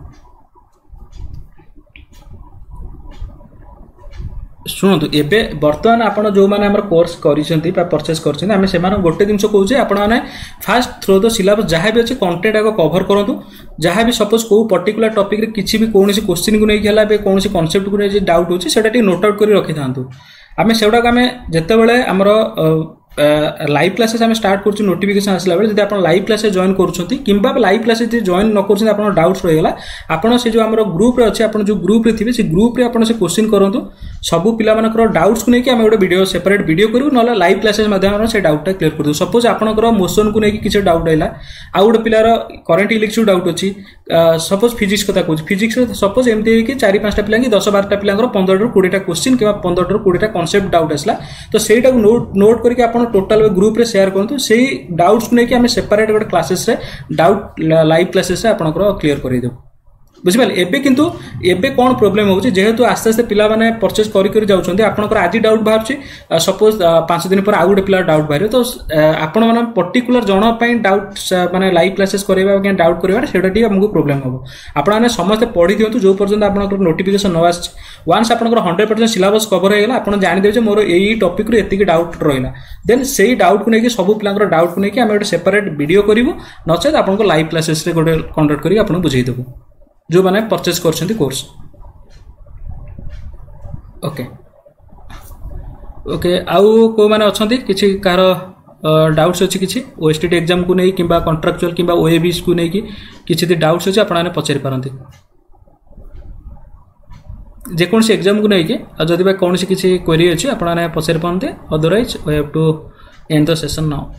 शुणु एबे बर्तमान आपण जो माने हमर कोर्स करिसेंती बा परचेस करछन हमें से माने गोटे दिनस कहू जे आपण माने फास्ट थ्रू द सिलेबस जहाँ भी अछि कंटेंट आको कवर करंतु जहाँ भी सपोज को पर्टिकुलर टॉपिक रे किछि भी कोनोसी क्वेश्चन को नै गेला बे कोनोसी कांसेप्ट को नै जे डाउट होछि सेटा टी नोट आउट करि रखि थांतु हमें सेडा को हमें जत्ते बेले हमर लाइव क्लासेस आम स्टार्ट कर नोटिफिकेशन आसला बेले जब आप लाइव क्लासेस जॉइन कर लाइव क्लासेस जॉइन न कर आप डाउट्स रहीगला आपड़ से जो आम ग्रुप अच्छे आप जो ग्रुप रे थे से ग्रुप रे आप क्वेश्चन करूँ सबू पिला डाउट्स को लेकिन गोटे वीडियो सेपरेट वीडियो करूँ ना लाइव क्लासेस माध्यम से डाउटा क्लियर कर सपोज आपंकर मोशन को लेकिन किसी डाउट रहा आउ गोटे पिलार करेन्ट इलेक्ट्रिक डाउट अच्छी सपोज फिजिक्स कथा कहूँ फिजिक्स सपोज एमती कि चार पांचटा पिला कि दस बारटा पिला पंद्रह रु कोड़े क्वेश्चन कि पंद्रह रु कोड़े कॉन्सेप्ट डाउट आसला तो सहीटा नोट नोट करके आप टोटाल ग्रुप रे शेयर करंतु सेही डाउट्स को लेकिन हमें सेपरेट गोटे क्लासेस रे डाउट लाइव क्लासेस रे आपनकर क्लियर करै देबो बुझिपाल एबे किंतु एबे कोन प्रॉब्लम होउची जेहेतु आस्ते आस्ते पिला माने परचेस करि करि जाउछन्ती आपनकर आजि डाउट बाहरची सपोज पांच दिन पर आउ गोटे पिला डाउट बाहर तो आपण माने पर्टिकुलर जण पई डाउट माने लाइव क्लासेस करबा के डाउट करबा सेटा टी हमको प्रॉब्लम हो आपण माने समस्त पढि दियंतु जो पर्यंत आपनकर नोटिफिकेशन न आछ वन्स आपनकर हंड्रेड परसेंट सिलेबस कवर हो गला आपण जानि देबे जे मोर एई टॉपिक रे एतिकी डाउट रहिला देन सेही डाउट को नेकी सब पिलांकर डाउट को नेकी हम गोटे सेपरेट वीडियो करिवो नचे आपनको लाइव क्लासेस रे गोटे कंडक्ट करी आपन बुझाई देबो जो मैंने परचेस कर कोर्स ओके ओके आउ को माने अच्छी किसी कार डाउट्स अच्छी किसी ओएसटीटी एग्जाम को नहीं किंबा कॉन्ट्रैक्चुअल किंबा ओएबीएस को नहीं किसी डाउट्स अच्छी आपने पचारि पारती जेकोसी एग्जाम को नहीं जदि कौन किसी क्वेरी अच्छी आपने पचारि पारते otherwise we have to end the session now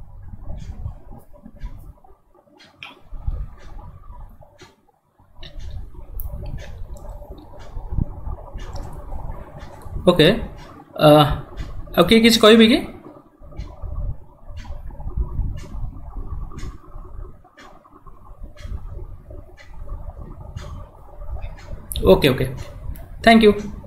okay okay किसी कहबी कि ओके ओके थैंक यू।